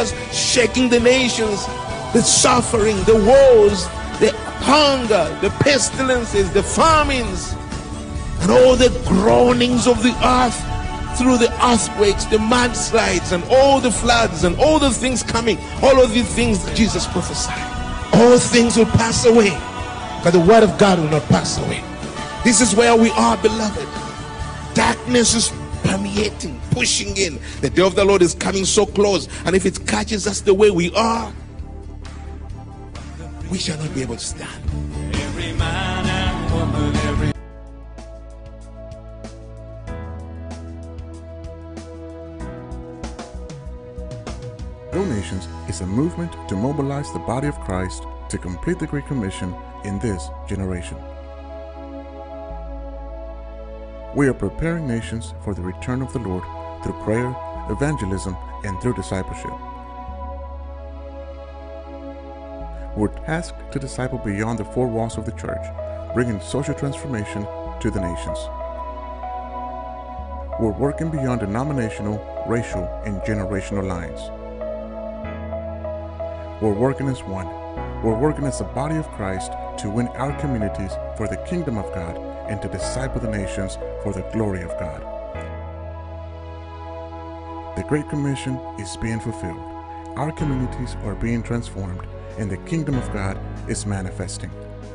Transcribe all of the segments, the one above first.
just shaking the nations, the suffering, the wars, the hunger, the pestilences, the famines, and all the groanings of the earth through the earthquakes, the mudslides, and all the floods, and all the things coming, all of these things that Jesus prophesied. All things will pass away, but the word of God will not pass away. This is where we are, beloved. Darkness is permeating, pushing in. The day of the Lord is coming so close, and if it catches us the way we are, we shall not be able to stand. Every man and woman, every Go Nations is a movement to mobilize the body of Christ to complete the Great Commission in this generation. We are preparing nations for the return of the Lord through prayer, evangelism, and through discipleship. We're tasked to disciple beyond the four walls of the church, bringing social transformation to the nations. We're working beyond denominational, racial, and generational lines. We're working as one. We're working as a body of Christ to win our communities for the kingdom of God and to disciple the nations for the glory of God. The Great Commission is being fulfilled. Our communities are being transformed, and the kingdom of God is manifesting.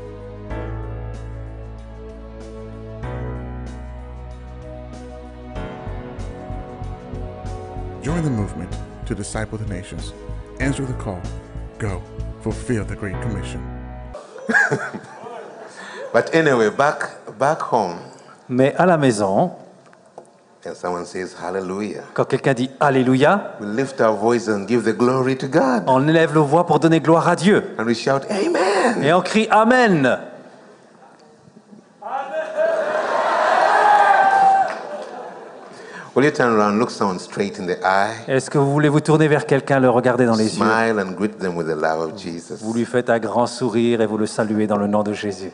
Join the movement to disciple the nations. Answer the call. Go, fulfill the Great Commission. But anyway, back home, Mais à la maison, and someone says hallelujah, quand quelqu'un dit Alléluia, we lift our voice and give the glory to God. on élève nos voix pour donner gloire à Dieu. And we shout, Amen. Et on crie Amen. Will you turn around, look someone straight in the eye, Est-ce que vous voulez vous tourner vers quelqu'un, le regarder dans les yeux? smile and greet them with the love of Jesus. Vous lui faites un grand sourire et vous le saluez dans le nom de Jésus.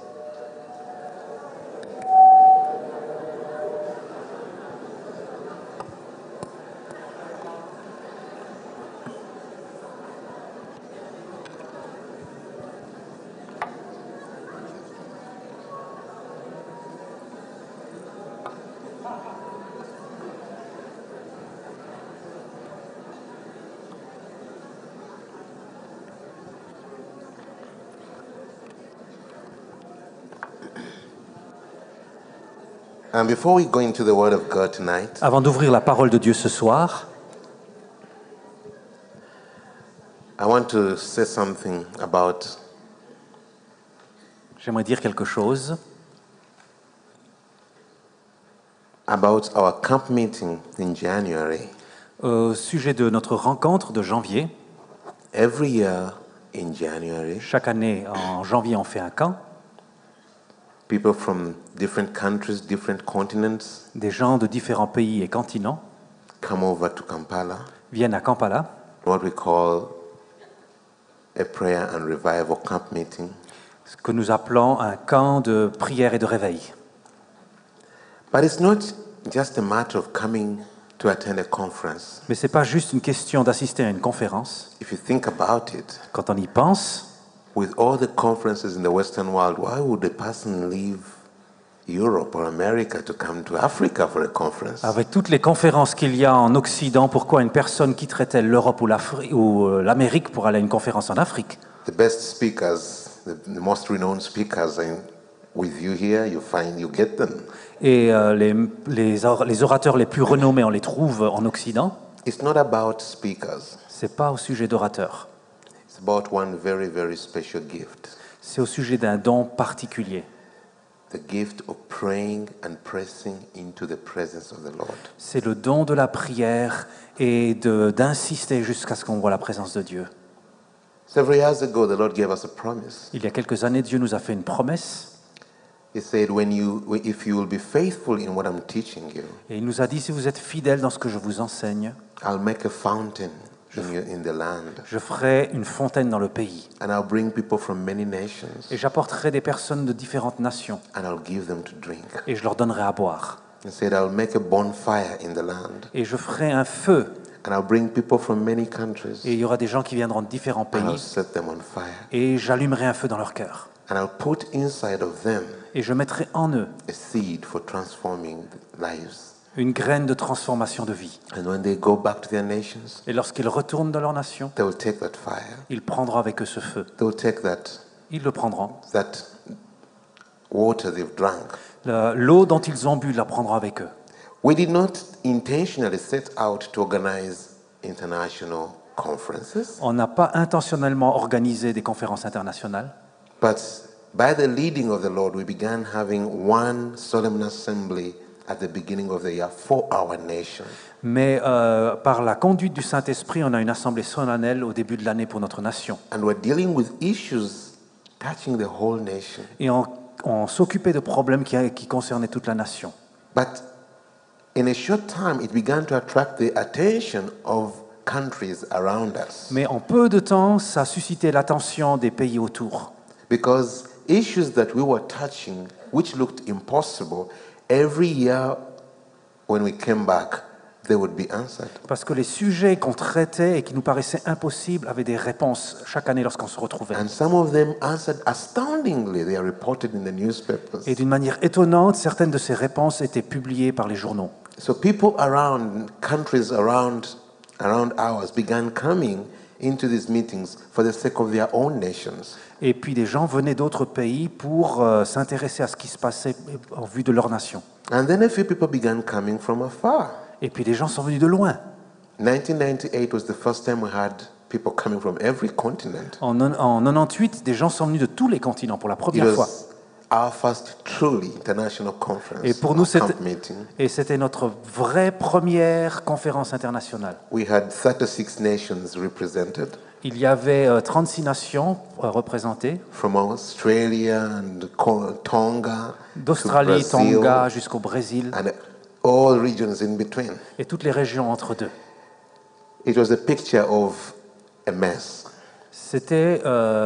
And before we go into the Word of God tonight, Avant d'ouvrir la parole de Dieu ce soir, I want to say something about j'aimerais dire quelque chose our camp meeting in January. au sujet de notre rencontre de janvier. Every year in January, Chaque année, en janvier, on fait un camp. people from different countries, different continents Des gens de différents pays et continents come over to Kampala, viennent à Kampala, what we call a prayer and revival camp meeting. ce que nous appelons un camp de prière et de réveil. But it's not just a matter of coming to attend a conference. Mais ce n'est pas juste une question d'assister à une conférence. If you think about it, Quand on y pense, with all the conferences in the Western world, why would a person leave Europe or America to come to Africa for a conference? avec toutes les conférences qu'il y a en Occident, pourquoi une personne quitterait-elle l'Europe ou l'Amérique pour aller à une conférence en Afrique? The best speakers, the most renowned speakers are with you here, you get them. Et les orateurs les plus renommés, on les trouve en Occident. It's not about speakers. C'est pas au sujet d'orateurs. It's about one very, very special gift. C'est au sujet d'un don particulier. The gift of praying and pressing into the presence of the Lord. C'est le don de la prière et d'insister jusqu'à ce qu'on voit la présence de Dieu. Several years ago, the Lord gave us a promise. Il y a quelques années, Dieu nous a fait une promesse. He said, if you will be faithful in what I'm teaching you, Et il nous a dit, si vous êtes fidèles dans ce que je vous enseigne, I'll make a fountain in the land. je ferai une fontaine dans le pays. And I'll bring people from many nations. Et j'apporterai des personnes de différentes nations. And I'll give them to drink. Et je leur donnerai à boire. He said, I'll make a bonfire in the land. Et je ferai un feu And I'll bring people from many countries. Et il y aura des gens qui viendront de différents And I'll pays. set them on fire. Et j'allumerai un feu dans leur cœur. And I'll put inside of them Et je mettrai en eux a seed for transforming lives. une graine de transformation de vie. And when they go back to their nations, Et lorsqu'ils retournent dans leur nation, they will take that fire. ils prendront avec eux ce feu. They will take Ils le prendront. that water they've drank. L'eau dont ils ont bu, ils la prendront avec eux. We did not intentionally set out to organize international conferences, On n'a pas intentionnellement organisé des conférences internationales, but by the leading of the Lord, we began having one solemn assembly at the beginning of the year for our nation. mais par la conduite du Saint-Esprit, on a une assemblée solennelle au début de l'année pour notre nation. And we're dealing with issues touching the whole nation. Et on s'occupait de problèmes qui concernaient toute la nation. But in a short time, it began to attract the attention of countries around us. Mais en peu de temps, ça a suscité l'attention des pays autour. Because issues that we were touching, which looked impossible, every year when we came back, they would be answered. Parce que les sujets qu'on traitait et qui nous paraissaient impossibles avaient des réponses chaque année lorsqu'on se retrouvait. And some of them answered astoundingly. They are reported in the newspapers. Et d'une manière étonnante, certaines de ces réponses étaient publiées par les journaux. So people around, countries around ours began coming into these meetings for the sake of their own nations. Et puis des gens venaient d'autres pays pour s'intéresser à ce qui se passait en vue de leur nation. And then a few people began coming from afar. Et puis des gens sont venus de loin. 1998 was the first time we had people coming from every continent. En 98, des gens sont venus de tous les continents pour la It première fois. was our first truly international conference, Et pour nous, camp meeting. c'était notre vraie première conférence internationale. We had 36 nations represented Il y avait 36 nations représentées, from Australia and Tonga to d'Australie, Brazil, Tonga jusqu'au Brésil, and all regions in between. et toutes les régions entre deux. It was a picture of a mess. C'était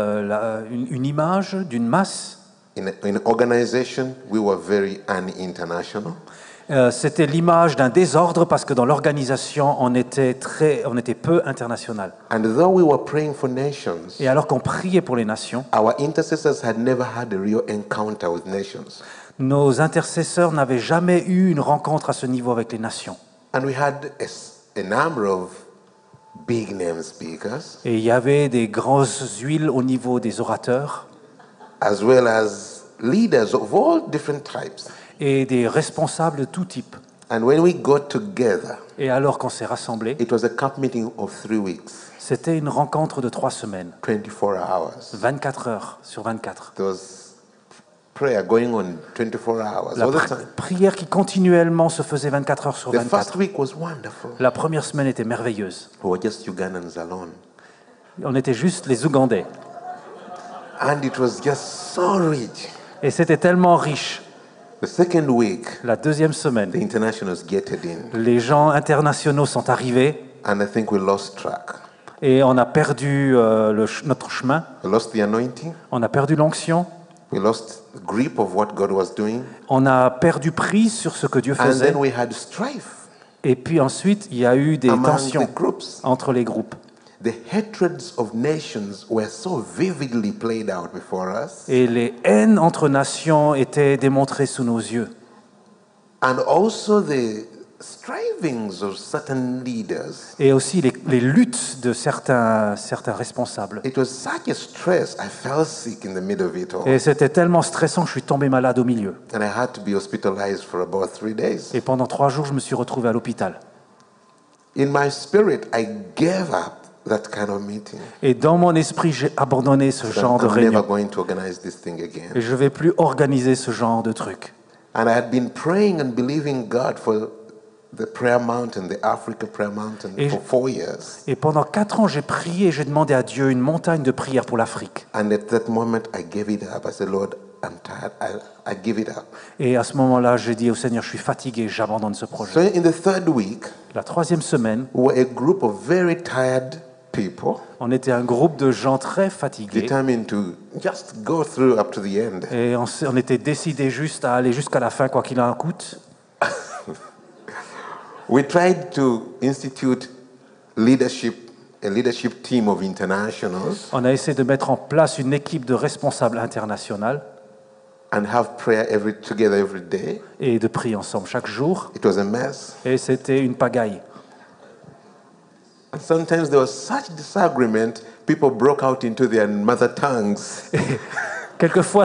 une image d'une masse. In organization, we were very un-international. C'était l'image d'un désordre parce que dans l'organisation, on était peu international. And though we were praying for nations, Et alors qu'on priait pour les nations, our intercessors had never had a real encounter with nations. nos intercesseurs n'avaient jamais eu une rencontre à ce niveau avec les nations. And we had a number of big name speakers, Et il y avait des grosses huiles au niveau des orateurs as well as leaders of all different types. et des responsables de tout type. And when we got together, Et alors qu'on s'est rassemblés, it was a camp meeting of 3 weeks, c'était une rencontre de 3 semaines, 24 hours. 24 heures sur 24. There was prayer going on 24 hours La all the time. prière qui continuellement se faisait 24 heures sur The first 24. week was wonderful. La première semaine était merveilleuse. We were just Ugandans alone. On était juste les Ougandais. And it was just so rich. Et c'était tellement riche. The second week, La deuxième the semaine, internationals getted in. les gens internationaux sont arrivés And I think we lost track. et on a perdu notre chemin. We lost the anointing. On a perdu l'onction. We lost the grip of what God was doing. On a perdu prise sur ce que Dieu And faisait. then we had strife Et puis ensuite, il y a eu des among tensions the groups. entre les groupes. The hatreds of nations were so vividly played out before us. Et les haines entre nations étaient démontrées sous nos yeux. And also the strivings of certain leaders. Et aussi les luttes de certains responsables. It was such a stress. I fell sick in the middle of it all. Et c'était tellement stressant que je suis tombé malade au milieu. And I had to be hospitalized for about 3 days. Et pendant 3 jours, je me suis retrouvé à l'hôpital. In my spirit, I gave up that kind of meeting. Et dans mon esprit, j'ai abandonné ce genre de I'm never réunion. going to organize this thing again. Et je ne vais plus organiser ce genre de truc. And I had been praying and believing God for the prayer mountain, the Africa prayer mountain, Et- for 4 years. Et pendant 4 ans, j'ai prié et j'ai demandé à Dieu une montagne de prière pour l'Afrique. And at that moment, I gave it up. I said, Lord, I'm tired. I give it up. Et à ce moment-là, j'ai dit au Seigneur, je suis fatigué, j'abandonne ce projet. So in the third week, La 3e semaine, we were a group of very tired people on était un groupe de gens très fatigués. determined to just go through up to the end. Et on était décidés juste à aller jusqu'à la fin, quoi qu'il en coûte. We tried to institute a leadership team of internationals On a essayé de mettre en place une équipe de responsables internationales and have prayer together every day. et de prier ensemble chaque jour. It was a mess. Et c'était une pagaille. And sometimes there was such disagreement, people broke out into their mother tongues. Quelquefois,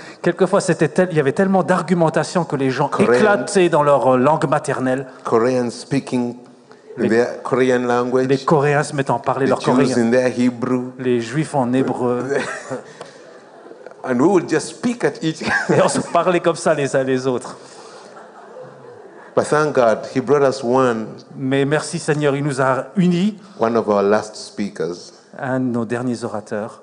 il y avait tellement d'argumentation que les gens Coréen. éclataient dans leur langue maternelle. Koreans speaking in their Korean language, Les Coréens se mettent à parler the leur Jews coréen, in their Hebrew, les Juifs en hébreu. and we would just speak at each. Et on se parlait comme ça les uns les autres. But thank God, He brought us Mais merci Seigneur, il nous a unis. one of our last speakers, Un de nos derniers orateurs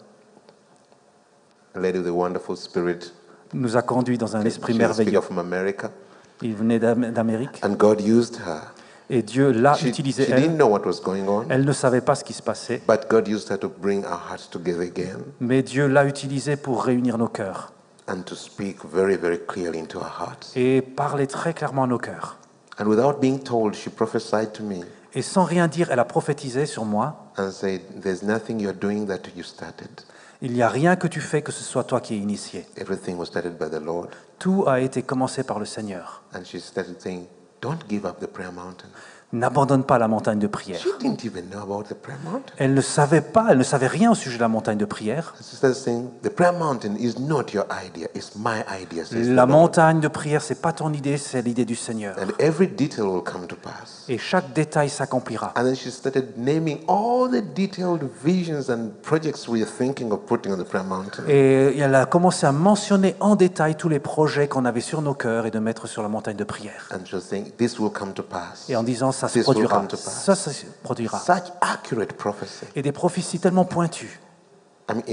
a lady with a wonderful spirit. nous a conduits dans un esprit She's a speaker merveilleux. from America, Il venait d'Amérique and God used her. et Dieu l'a She utilisée. didn't Elle. know what was going on, Elle ne savait pas ce qui se passait, but God used her to bring our hearts together again mais Dieu l'a utilisée pour réunir nos cœurs and to speak very, very clearly into our hearts. et parler très clairement à nos cœurs. And without being told, she prophesied to me Et sans rien dire, elle a prophétisé sur moi. and said, "There's nothing you're doing that you started. Il n'y a rien que tu fais que ce soit toi qui es initié. Everything was started by the Lord." Tout a été commencé par le Seigneur. And she started saying, "Don't give up the prayer mountain." N'abandonne pas la montagne de prière. She didn't even know about the prayer mountain. Elle ne savait rien au sujet de la montagne de prière. And she started saying, "The prayer mountain is not your idea, it's my idea," says the La Lord. montagne de prière, c'est pas ton idée, c'est l'idée du Seigneur. And every detail will come to pass. Et chaque détail s'accomplira. And then she started naming all the detailed visions and projects we are thinking of putting on the prayer mountain. Et elle a commencé à mentionner en détail tous les projets qu'on avait sur nos cœurs et de mettre sur la montagne de prière. And she was saying, "This will come to pass." Et en disant, ça se This will produira. come to pass. Ça se produira. Such accurate prophecy. Et des prophéties tellement pointues. I mean,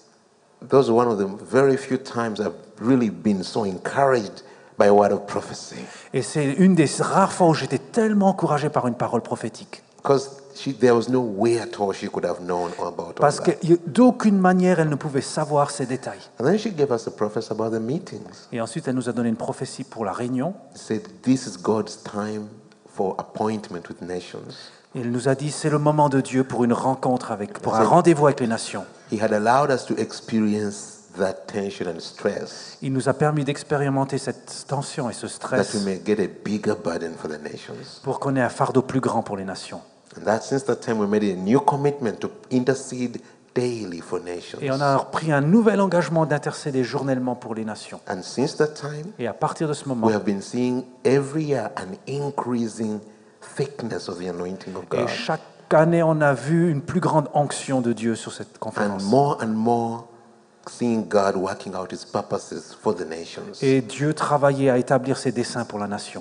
those are one of the very few times I've really been so encouraged by a word of prophecy. Et c'est une des rares fois où j'étais tellement encouragé par une parole prophétique. Because there was no way at all she could have known about all Parce que that. d'aucune manière, elle ne pouvait savoir ces détails. And then she gave us a prophecy about the meetings. Et ensuite, elle nous a donné une prophétie pour la réunion. She said, "This is God's time for appointment with nations." Et elle nous a dit, c'est le moment de Dieu pour une rencontre pour un rendez-vous avec les nations. He had allowed us to experience that tension and stress, Il nous a permis d'expérimenter cette tension et ce that stress we may get a bigger burden for the nations. pour qu'on ait un fardeau plus grand pour les nations. And that since that time we made a new commitment to intercede daily for nations. Et on a pris un nouvel engagement d'intercéder journellement pour les nations. And since that time, Et à partir de ce moment, we have been seeing every year an increasing thickness of the anointing of et God. chaque année, on a vu une plus grande onction de Dieu sur cette And conférence. more seeing God working out His purposes for the nations. Et Dieu travaillait à établir ses desseins pour la nation.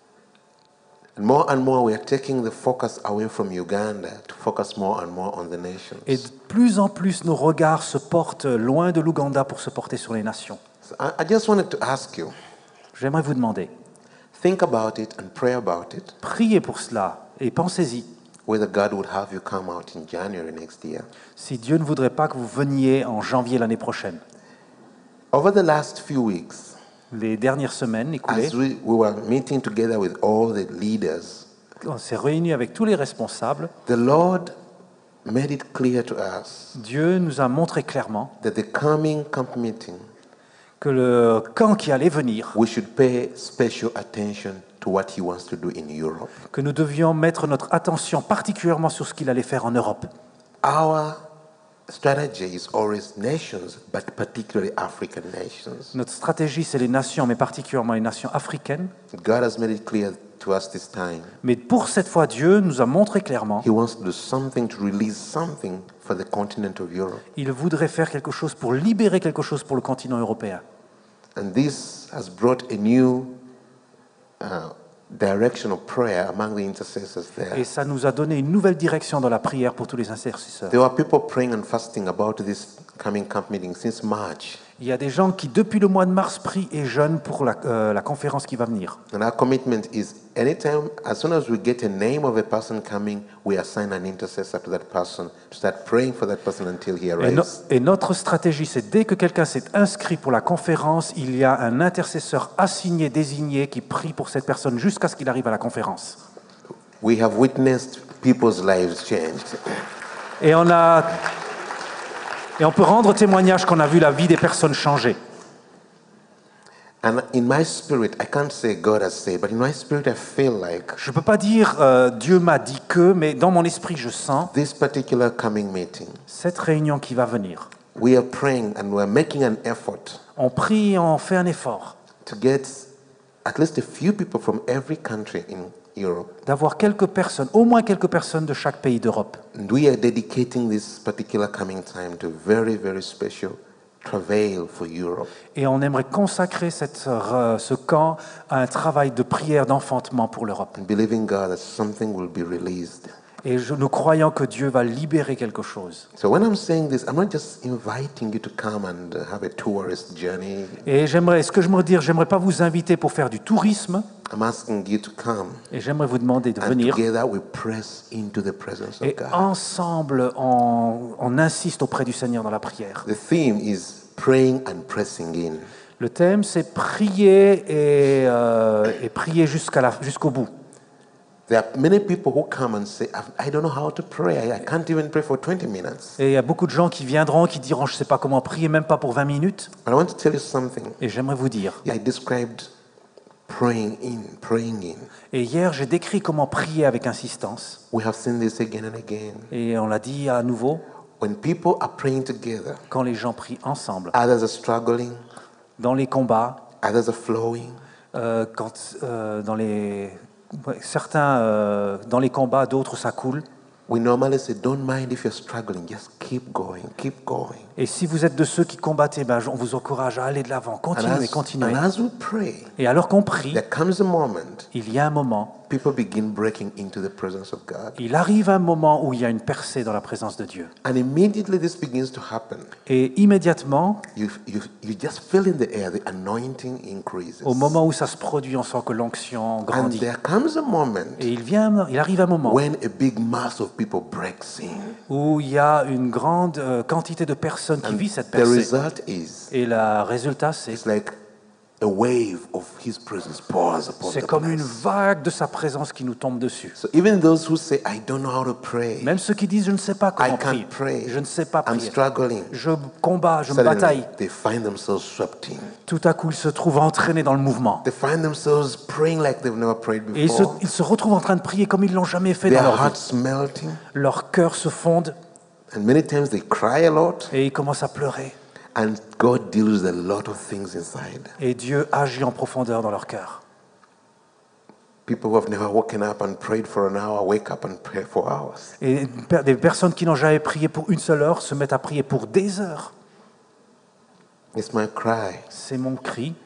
And more we are taking the focus away from Uganda to focus more and more on the nations. Et de plus en plus, nos regards se portent loin de l'Ouganda pour se porter sur les nations. So I just wanted to ask you, J'aimerais vous demander, think about it and pray about it, priez pour cela et pensez-y. whether God would have you come out in January next year. Si Dieu ne voudrait pas que vous veniez en janvier l'année prochaine. Over the last few weeks, Les dernières semaines écoulées, as we were meeting together with all the leaders, on s'est réunis avec tous les responsables. the Lord made it clear to us Dieu nous a montré clairement that the coming camp meeting, que le camp qui allait venir, we should pay special attention to what He wants to do in Europe. que nous devions mettre notre attention particulièrement sur ce qu'il allait faire en Europe. Our strategy is always nations, but particularly African nations. Notre stratégie, c'est les nations, mais particulièrement les nations africaines. God has made it clear to us this time. Mais pour cette fois, Dieu nous a montré clairement He wants to do something, to release something for the continent of Europe. qu'il voudrait faire quelque chose pour libérer quelque chose pour le continent européen. And this has brought a new direction of prayer among the intercessors there. Et ça nous a donné une nouvelle direction dans la prière pour tous les intercesseurs. There were people praying and fasting about this coming camp meeting since March. Il y a des gens qui, depuis le mois de mars, prient et jeûnent pour la conférence qui va venir. And our commitment is anytime, as soon as we get a name of a person coming, we assign an intercessor to that person to start praying for that person until he arrives. Et notre stratégie, c'est dès que quelqu'un s'est inscrit pour la conférence, il y a un intercesseur assigné, désigné, qui prie pour cette personne jusqu'à ce qu'il arrive à la conférence. We have witnessed people's lives changed. Et on peut rendre témoignage qu'on a vu la vie des personnes changer. And in my spirit, I can't say God has said, but in my spirit, I feel like Je ne peux pas dire Dieu m'a dit que, mais dans mon esprit, je sens this particular coming meeting, cette réunion qui va venir. we are praying and we're making an effort On prie, on fait un effort to get at least a few people from every country in Europe. d'avoir quelques personnes, au moins quelques personnes de chaque pays d'Europe. And we are dedicating this particular coming time to very, very special travail for Europe. Et on aimerait consacrer ce camp à un travail de prière d'enfantement pour l'Europe. And believing God that something will be released. Et nous croyons que Dieu va libérer quelque chose. So when I'm saying this, I'm not just inviting you to come and have a tourist journey. Et j'aimerais pas vous inviter pour faire du tourisme. I'm asking you to come. Et j'aimerais vous demander de And venir. together we press into the presence of Et God. ensemble, on insiste auprès du Seigneur dans la prière. The theme is praying and pressing in. Le thème, c'est prier et prier jusqu'au bout. There are many people who come and say, I don't know how to pray. I can't even pray for 20 minutes. Et il y a beaucoup de gens qui viendront, qui diront, je ne sais pas comment prier, même pas pour 20 minutes. But I want to tell you something. Et j'aimerais vous dire. I described praying in. Et hier, j'ai décrit comment prier avec insistance. We have seen this again and again. Et on l'a dit à nouveau, When people are praying together, quand les gens prient ensemble, others are struggling, dans les combats, others are flowing. Certains dans les combats, d'autres ça coule. We normally say, don't mind if you're struggling, just keep going, keep going. Et si vous êtes de ceux qui combattez, on vous encourage à aller de l'avant, continuez, continuez. And as we pray, Et alors qu'on prie, there comes a moment, il y a un moment, people begin breaking into the presence of God. il arrive un moment où il y a une percée dans la présence de Dieu. And immediately this begins to happen. Et immédiatement, You just feel in the air, the anointing increases. au moment où ça se produit, on sent que l'onction And grandit. there comes a moment Et il arrive un moment when a big mass of people breaks in. où il y a une grande quantité de personnes qui vivent cette The percée. result is, Et le résultat, c'est it's like a wave of His presence pours upon the comme une place. vague de sa présence qui nous tombe dessus. So even those who say, I don't know how to pray, Même ceux qui disent, je ne sais pas I comment can't prier, pray, je ne sais pas I'm prier, struggling, je combats, je me suddenly bataille. they find themselves swept in. Tout à coup, ils se trouvent entraînés dans le mouvement. They find themselves praying like they've never prayed Et before. ils se retrouvent en train de prier comme ils ne l'ont jamais fait dans Their leur vie. hearts melting, Leur cœur se fonde and many times they cry a lot, et ils commencent à pleurer. and God deals with a lot of things inside. Et Dieu agit en profondeur dans leur cœur. People who have never woken up and prayed for an hour wake up and pray for hours. Et des personnes qui n'ont jamais prié pour une seule heure se mettent à prier pour des heures. It's my cry C'est mon cri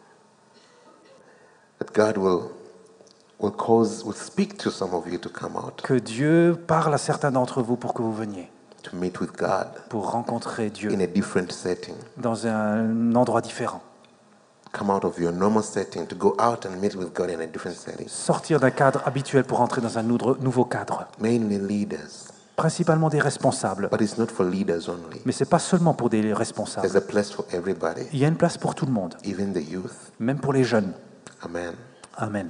that God will speak to some of you to come out, que Dieu parle à certains d'entre vous pour que vous veniez, to meet with God pour rencontrer Dieu in a different setting. dans un endroit différent. Come out of your normal setting to go out and meet with God in a different setting. Sortir d'un cadre habituel pour entrer dans un nouveau cadre. Mainly leaders, Principalement des responsables. but it's not for leaders only. Mais ce n'est pas seulement pour des responsables. There's a place for everybody, Il y a une place pour tout le monde, even the youth. même pour les jeunes. Amen. Amen.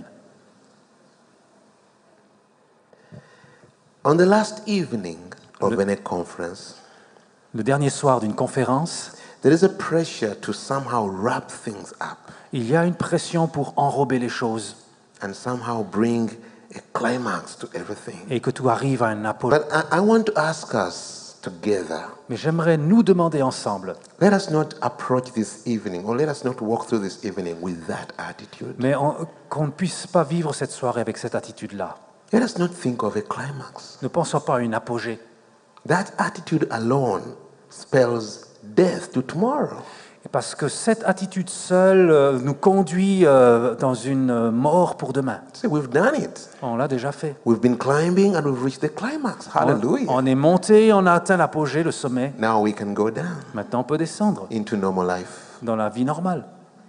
On the last evening of any conference, Le dernier soir d'une conférence, there is a pressure to somehow wrap things up il y a une pression pour enrober les choses and somehow bring a climax to everything. et que tout arrive à un apogée. But I want to ask us together, Mais j'aimerais nous demander ensemble, let us not approach this evening, or let us not walk through this evening with that attitude. mais qu'on ne puisse pas vivre cette soirée avec cette attitude-là. Let us not think of a climax. Ne pensons pas à une apogée. That attitude alone spells death to tomorrow. Parce que cette attitude seule nous conduit dans une mort pour demain. See, we've done it. On l'a déjà fait. We've been climbing and we've reached the climax. Hallelujah. On est monté, on a atteint l'apogée, le sommet. Now we can go down Maintenant, on peut descendre into normal life. dans la vie normale.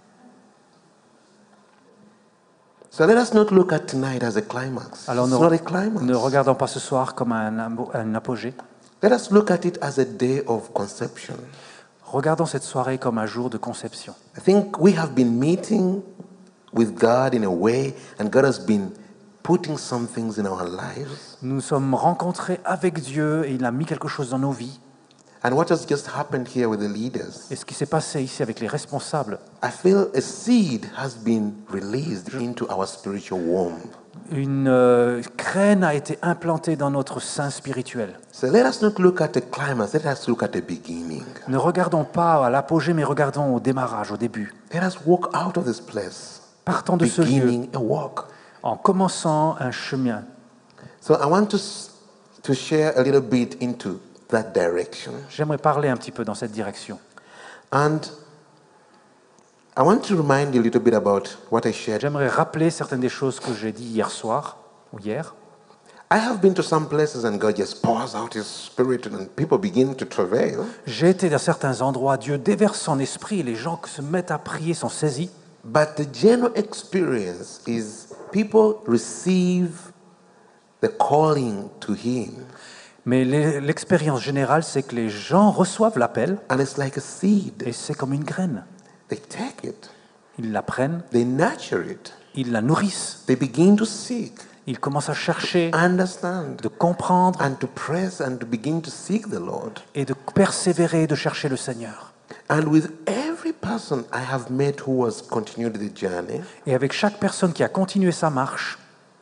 So let us not look at tonight as a climax. Alors It's not a climax. ne regardons pas ce soir comme un apogée. Let us look at it as a day of conception. Regardons cette soirée comme un jour de conception. I think we have been meeting with God in a way, and God has been putting some things in our lives. Nous sommes rencontrés avec Dieu et il a mis quelque chose dans nos vies. And what has just happened here with the leaders, Et ce qui s'est passé ici avec les responsables, I feel a seed has been released into our spiritual womb. une graine a été implantée dans notre sein spirituel. So let us not look at the climax, let us look at the beginning. Ne regardons pas à l'apogée, mais regardons au démarrage, au début. Let us walk out of this place, Partons de ce lieu beginning a walk. en commençant un chemin. So I want to share a little bit into that direction. J'aimerais parler un petit peu dans cette direction. And I want to remind you a little bit about what I shared. J'aimerais rappeler certaines des choses que j'ai dit hier soir ou hier. I have been to some places and God just pours out His Spirit and people begin to travail. J'ai été dans certains endroits, Dieu déverse son esprit et les gens qui se mettent à prier sont saisis. But the general experience is people receive the calling to Him. Mais l'expérience générale, c'est que les gens reçoivent l'appel And it's like a seed. et c'est comme une graine. They take it, Ils la prennent, they nurture it, ils la nourrissent, they begin to seek, ils commencent à chercher, understand, de comprendre and to press and to begin to seek the Lord. et de persévérer, de chercher le Seigneur. And with every person I have met who has continued the journey, Et avec chaque personne qui a continué sa marche,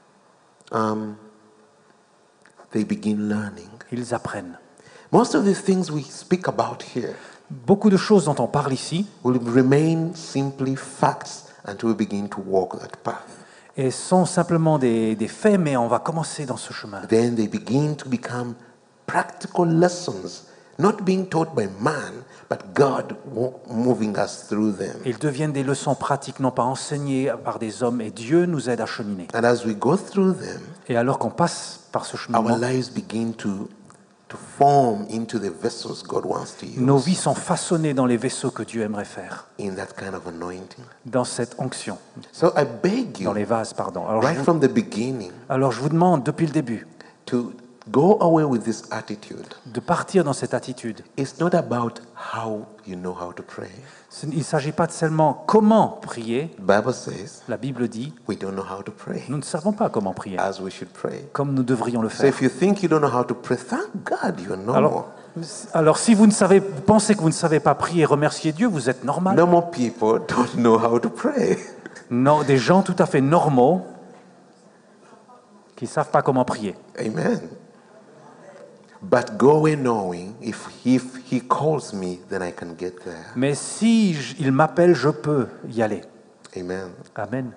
they begin learning. ils apprennent. Most of the things we speak about here Beaucoup de choses dont on parle ici will remain simply facts until we begin to walk that path. et sont simplement des faits, mais on va commencer dans ce chemin. Then they begin to become practical lessons, not being taught by man, but God moving us through them. Ils deviennent des leçons pratiques, non pas enseignées par des hommes, et Dieu nous aide à cheminer. And as we go through them, Et alors qu'on passe par ce our cheminement, lives begin to form into the vessels God wants to use nos vies sont façonnées dans les vaisseaux que Dieu aimerait faire, in that kind of anointing. dans cette onction, So I beg dans you, les vases, pardon. right from the beginning, Alors je vous demande, depuis le début, to go away with this attitude. de partir dans cette attitude. It's not about how you know how to pray. Il ne s'agit pas de seulement comment prier. The Bible says La Bible dit, we don't know how to pray nous ne savons pas comment prier, as we should pray. comme nous devrions le So faire. if you think you don't know how to pray, thank God you're normal. Alors si vous pensez que vous ne savez pas prier et remercier Dieu, vous êtes normal. Normal people don't know how to pray. Non, des gens tout à fait normaux qui ne savent pas comment prier. Amen. But go away knowing if he calls me, then I can get there. Mais si il m'appelle, je peux y aller. Amen. Amen.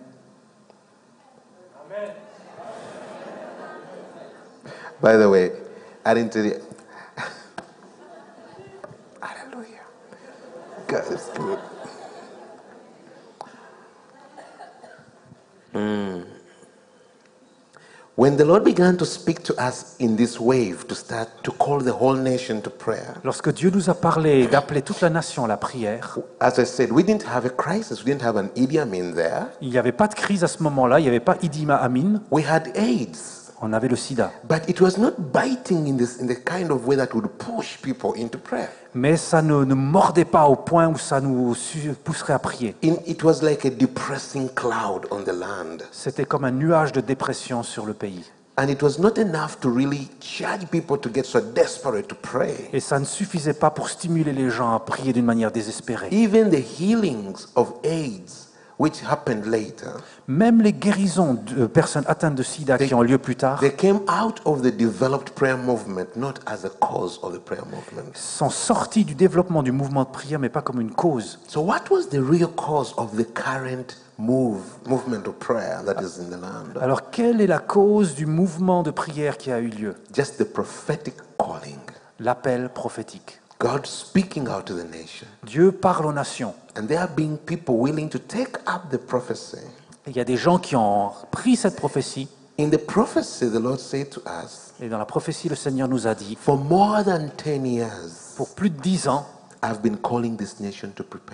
By the way, I didn't tell you. Hallelujah. God is good. When the Lord began to speak to us in this wave to start to call the whole nation to prayer, Lorsque Dieu nous a parlé d'appeler toute la nation à la prière, as I said, we didn't have a crisis. We didn't have an Idi Amin there. il n'y avait pas de crise à ce moment-là, il n'y avait pas Idi Amin, We had AIDS. on avait le sida. But it was not biting in the kind of way that would push people into prayer. Mais ça ne mordait pas au point où ça nous pousserait à prier. It was like a depressing cloud on the land. C'était comme un nuage de dépression sur le pays. And it was not enough to really charge people to get so desperate to pray. Et ça ne suffisait pas pour stimuler les gens à prier d'une manière désespérée. Even the healings of AIDS, which happened later, Même les guérisons de personnes atteintes de sida qui ont lieu plus tard they came out of the developed prayer movement, not as a cause of the prayer movement. sont sorties du développement du mouvement de prière, mais pas comme une cause. So what was the real cause of the current movement of prayer that is in the land? Alors, quelle est la cause du mouvement de prière qui a eu lieu? Just the prophetic calling. L'appel prophétique. God speaking out to the nation. Dieu parle aux nations. And there being people willing to take up the prophecy. Il y a des gens qui ont pris cette prophétie. In the prophecy, the Lord said to us, Et dans la prophétie, le Seigneur nous a dit, for more than 10 years, pour plus de 10 ans, I've been calling this nation to prepare.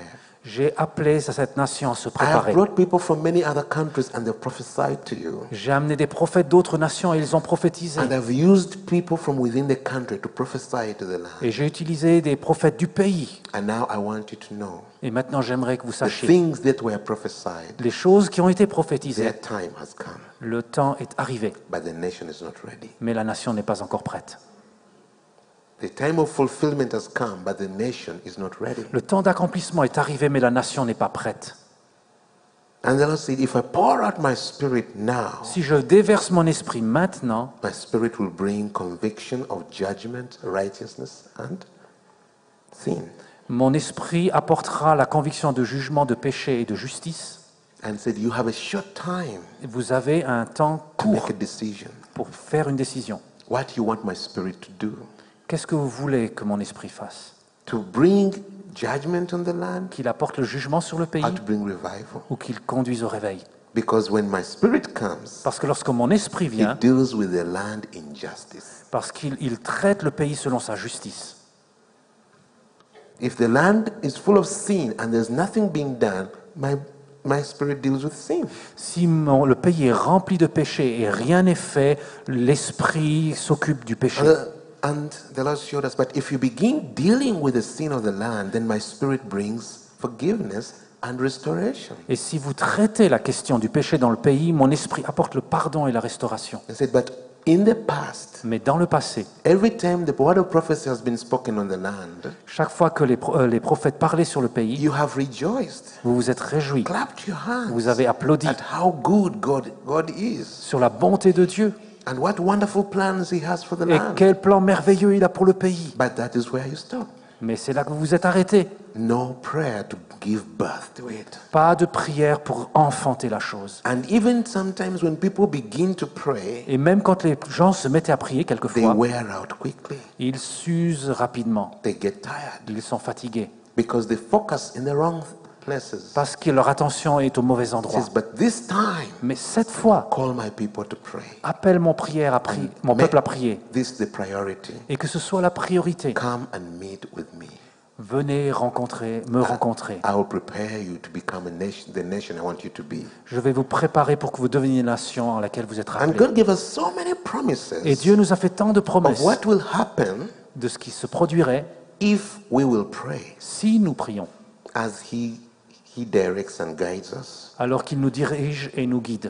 J'ai appelé cette nation à se I have préparer. brought people from many other countries and they've prophesied to you. J'ai amené des prophètes d'autres nations et ils ont prophétisé. And I've used people from within the country to prophesy to the land. Et j'ai utilisé des prophètes du pays. And now I want you to know Et maintenant, j'aimerais que vous the sachiez things that were prophesied, les choses qui ont été prophétisées. their time has come, Le temps est arrivé, but the nation is not ready. mais la nation n'est pas encore prête. The time of fulfillment has come, but the nation is not ready. Le temps d'accomplissement est arrivé, mais la nation n'est pas prête. And the Lord said, if I pour out my spirit now, Si je déverse mon esprit maintenant, my spirit will bring conviction of judgment, righteousness, and sin. mon esprit apportera la conviction de jugement, de péché et de justice. And said, you have a short time Vous avez un temps to make court a decision. pour faire une décision. What do you want my spirit to do? Qu'est-ce que vous voulez que mon esprit fasse? To bring judgment on the land, Qu'il apporte le jugement sur le pays or to bring revival? ou qu'il conduise au réveil? Because when my spirit comes, Parce que lorsque mon esprit vient, it deals with the land in justice. parce qu'il traite le pays selon sa justice. If the land is full of sin and there's nothing being done, my spirit deals with sin. Si le pays est rempli de péché et rien n'est fait, l'esprit s'occupe du péché. And the Lord showed us, but if you begin dealing with the sin of the land, then my spirit brings forgiveness and restoration. Et si vous traitez la question du péché dans le pays, mon esprit apporte le pardon et la restauration. He said, but in the past, Mais dans le passé, every time the word of prophecy has been spoken on the land, chaque fois que les prophètes parlaient sur le pays, you have rejoiced, vous vous êtes réjouis, clapped your hands vous avez applaudi at how good God is, sur la bonté de Dieu and what wonderful plans He has for the et land. quel plan merveilleux il a pour le pays. But that is where you stop. Mais c'est là que vous vous êtes arrêtés. No prayer to give birth to it. Pas de prière pour enfanter la chose. And even sometimes when people begin to pray, Et même quand les gens se mettaient à prier, they quelquefois, wear out quickly. ils s'usent rapidement. They get tired Ils sont fatigués because they focus in the wrong places. parce que leur attention est au mauvais It endroit. says, but this time, Mais cette fois, call my people to pray. appelle mon peuple à prier. This the priority. Et que ce soit la priorité. Come and meet with me. Venez me rencontrer. I will prepare you to become the nation I want you to be. Je vais vous préparer pour que vous deveniez une nation à laquelle vous êtes And rappelés. God gave us so many promises Et Dieu nous a fait tant de of promesses what will happen de ce qui se produirait if we will pray si nous prions, as He directs and guides us. alors qu'il nous dirige et nous guide.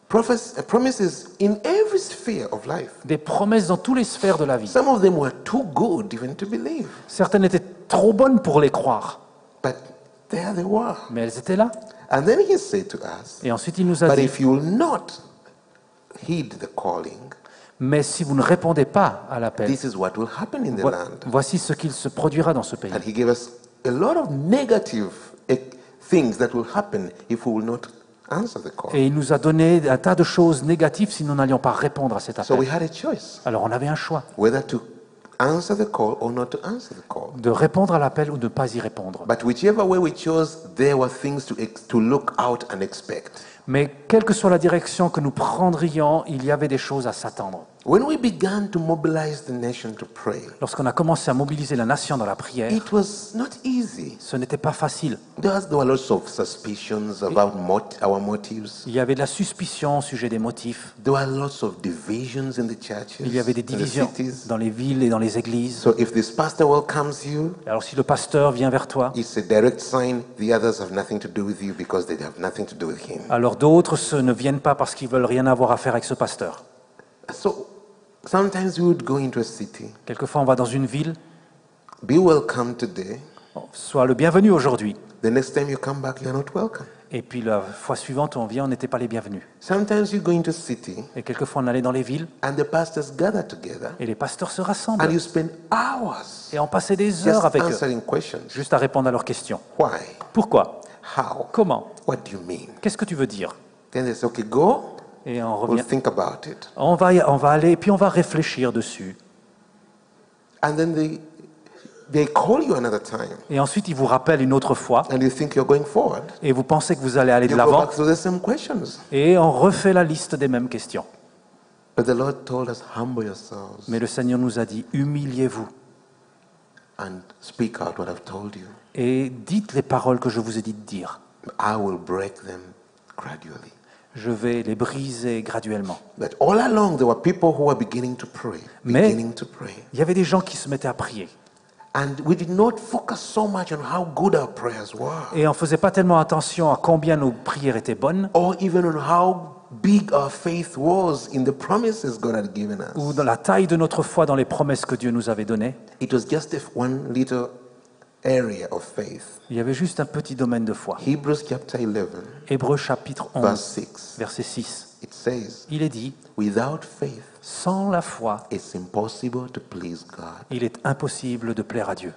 Promises in every sphere of life. Des promesses dans toutes les sphères de la vie. Some of them were too good even to believe, Certaines étaient trop bonnes pour les croire, but there they were. mais elles étaient là. And then He said to us, Et ensuite, il nous a but dit, if you will not heed the calling, mais si vous ne répondez pas à l'appel, this is what will happen in the land. voici ce qu'il se produira dans ce pays. And He gave us a lot of negative things that will happen if we will not answer the call. Et il nous a donné un tas de choses négatives si nous n'allions pas répondre à cet So we appel. had a choice Alors on avait un choix whether to answer the call or not to answer the call. de répondre à l'appel ou de ne pas y répondre. But whichever way we chose, there were things to look out and expect. Mais quelle que soit la direction que nous prendrions, il y avait des choses à s'attendre. When we began to mobilize the nation to pray, Lorsqu'on a commencé à mobiliser la nation dans la prière, it was not easy. ce n'était pas facile. There were lots of suspicions about our motives. Il y avait de la suspicion au sujet des motifs. There were lots of divisions in the churches, Il y avait des in the divisions cities. dans les villes et dans les églises. So if this pastor welcomes you, Alors si le pasteur vient vers toi, it's a direct sign the others have nothing to do with you because they have nothing to do with him. alors d'autres ne viennent pas parce qu'ils veulent rien avoir à faire avec ce pasteur. So sometimes we would go into a city, Quelquefois, on va dans une ville, be welcome today. sois le bienvenu aujourd'hui. The next time you come back, you're not welcome. Et puis la fois suivante, on vient, on n'était pas les bienvenus. Sometimes you go into a city Et quelquefois, on allait dans les villes and the pastors gather together et les pasteurs se and rassemblent. you spend hours Et on passait des just heures avec eux, answering questions. juste à répondre à leurs questions. Why? Pourquoi? How? Comment? What do you mean? Qu'est-ce que tu veux dire? Then they say, okay, go. Et on We'll revient. think about it. On va aller, et puis on va réfléchir dessus. And then they call you another time Et ensuite, ils vous rappellent une autre fois, and you think you're going forward. et vous pensez que vous allez aller de You go l'avant, back to the same questions. et on refait la liste des mêmes questions. But the Lord told us, humble yourselves. Mais le Seigneur nous a dit, humiliez-vous. and speak out what I've told you. et dites les paroles que je vous ai dit de dire. I will break them gradually. Je vais les briser graduellement. But all along, there were people who were beginning to pray, Mais- beginning to pray. Il y avait des gens qui se mettaient à prier. And we did not focus so much on how good our prayers were, Et on ne faisait pas tellement attention à combien nos prières étaient bonnes, or even on how big our faith was in the promises God had given ou us. dans la taille de notre foi dans les promesses que Dieu nous avait données. It was just one little area of faith. Il y avait juste un petit domaine de foi. Hebrews chapter 11, Hébreux chapitre verse 11, 6. verset 6. It says, Il est dit, without faith, sans la foi, it's impossible to please God. il est impossible de plaire à Dieu.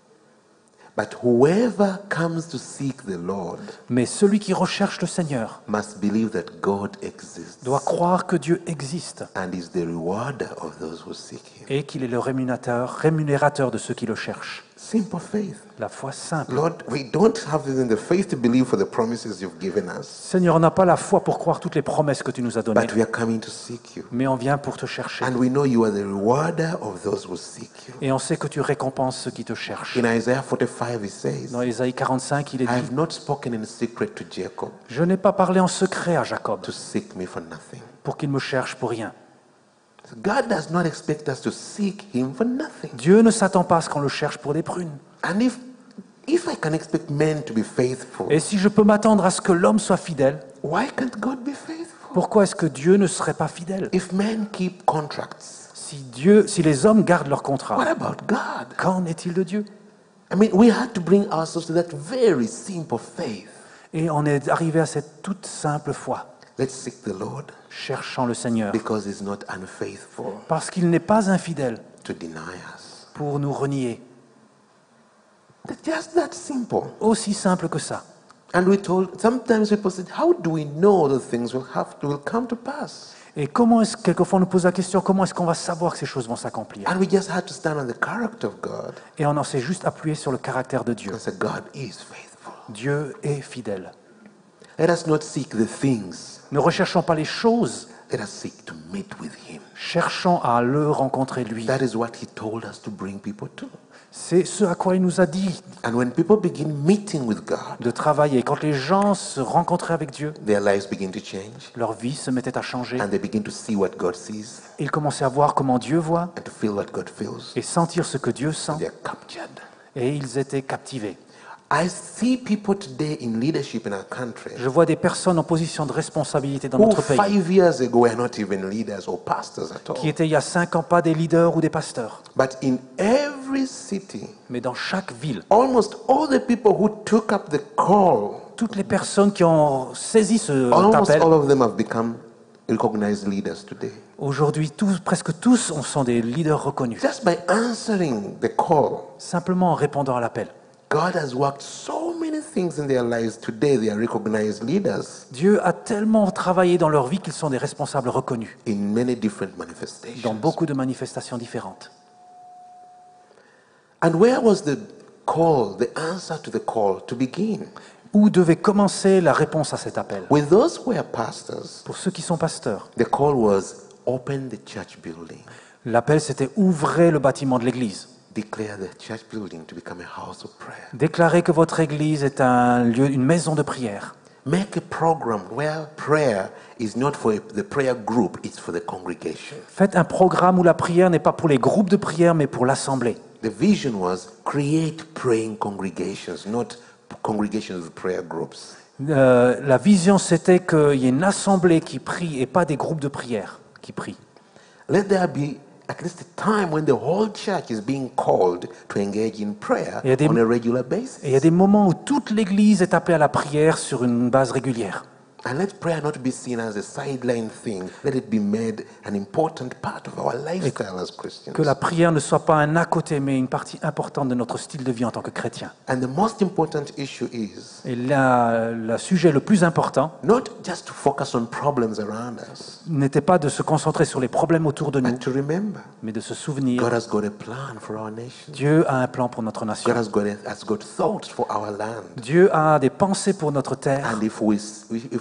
But whoever comes to seek the Lord Mais celui qui recherche le Seigneur must believe that God exists doit croire que Dieu existe and is the rewarder of those who seek Him. et qu'il est le rémunérateur de ceux qui le cherchent. Simple faith. La foi simple. Lord, we don't have even the faith to believe for the promises you've given us, Seigneur, on n'a pas la foi pour croire toutes les promesses que tu nous as données, but we are coming to seek you. mais on vient pour te chercher. And we know you are the rewarder of those who seek you. Et on sait que tu récompenses ceux qui te cherchent. In Isaiah 45, it says, Dans Ésaïe 45, il est I dit, have not spoken in secret to Jacob je n'ai pas parlé en secret à Jacob to seek me for nothing. pour qu'il me cherche pour rien. So God does not expect us to seek Him for nothing. Dieu ne s'attend pas à ce qu'on le cherche pour des prunes. And if I can expect men to be faithful, Et si je peux m'attendre à ce que l'homme soit fidèle, why can't God be faithful? pourquoi est-ce que Dieu ne serait pas fidèle? If men keep contracts, Si les hommes gardent leur what contrat, about God? qu'en est-il de Dieu? I mean, we had to bring ourselves to that very simple faith. Et on est arrivé à cette toute simple foi, Let's seek the Lord cherchant le Seigneur, because He's not unfaithful parce qu'il n'est pas infidèle to deny us. pour nous renier. It's just that simple. Aussi simple que ça. And we told, sometimes people said, how do we know the things will come to pass? Et comment est-ce, quelquefois on nous pose la question, comment est-ce qu'on va savoir que ces choses vont s'accomplir? And we just had to stand on the character of God Et on en s'est juste appuyé sur le caractère de Dieu. and say, God is faithful. Dieu est fidèle. Let us not seek the things. Ne recherchons pas les choses, Let us seek to meet with Him. cherchons à le rencontrer lui. That is what He told us to bring people to. C'est ce à quoi il nous a dit And when people begin meeting with God, de travailler. Quand les gens se rencontraient avec Dieu, their lives begin to change leur vie se mettait à changer. and they begin to see what God sees Ils commençaient à voir comment Dieu voit and to feel what God feels. et sentir ce que Dieu sent. They're captured. Et ils étaient captivés. I see people today in leadership in our country Je vois des personnes en position de responsabilité dans who notre pays 5 years ago were not even leaders or pastors at qui all. étaient il y a 5 ans pas des leaders ou des pasteurs. But in every city, Mais dans chaque ville, almost all the people who took up the call, toutes les personnes qui ont saisi ce almost appel, all of them have become recognized leaders today. aujourd'hui, presque tous sont des leaders reconnus. Just by answering the call, Simplement en répondant à l'appel. God has worked so many things in their lives. Today they are recognized leaders Dieu a tellement travaillé dans leur vie qu'ils sont des responsables reconnus in many different dans manifestations. beaucoup de manifestations différentes. And where was the call, the answer to the call to begin? Où devait commencer la réponse à cet appel? With those who are pastors, Pour ceux qui sont pasteurs, the call was open the church building. l'appel c'était ouvrez le bâtiment de l'église. Declare the church building to become a house of prayer. Déclarez que votre église est un lieu, une maison de prière. Make a program where prayer is not for the prayer group, it's for the congregation. Faites un programme où la prière n'est pas pour les groupes de prière, mais pour l'assemblée. The vision was create praying congregations, not congregations with prayer groups. La vision, c'était qu'il y ait une assemblée qui prie et pas des groupes de prière qui prient. Let there be at least a time when the whole church is being called to engage in prayer Il y a des- on a regular basis. Et il y a des moments où toute l'Église est appelée à la prière sur une base régulière. And let prayer not be seen as a sideline thing. Let it be made an important part of our lifestyle as Christians. Que la prière ne soit pas un à côté, mais une partie importante de notre style de vie en tant que chrétien. And the most important issue is Et le sujet le plus important not just to focus on problems around us, n'était pas de se concentrer sur les problèmes autour de nous, but to remember mais de se souvenir God has got a plan for our nation. Dieu a un plan pour notre God nation. has got thoughts for our land. Dieu a des pensées pour notre terre. And if we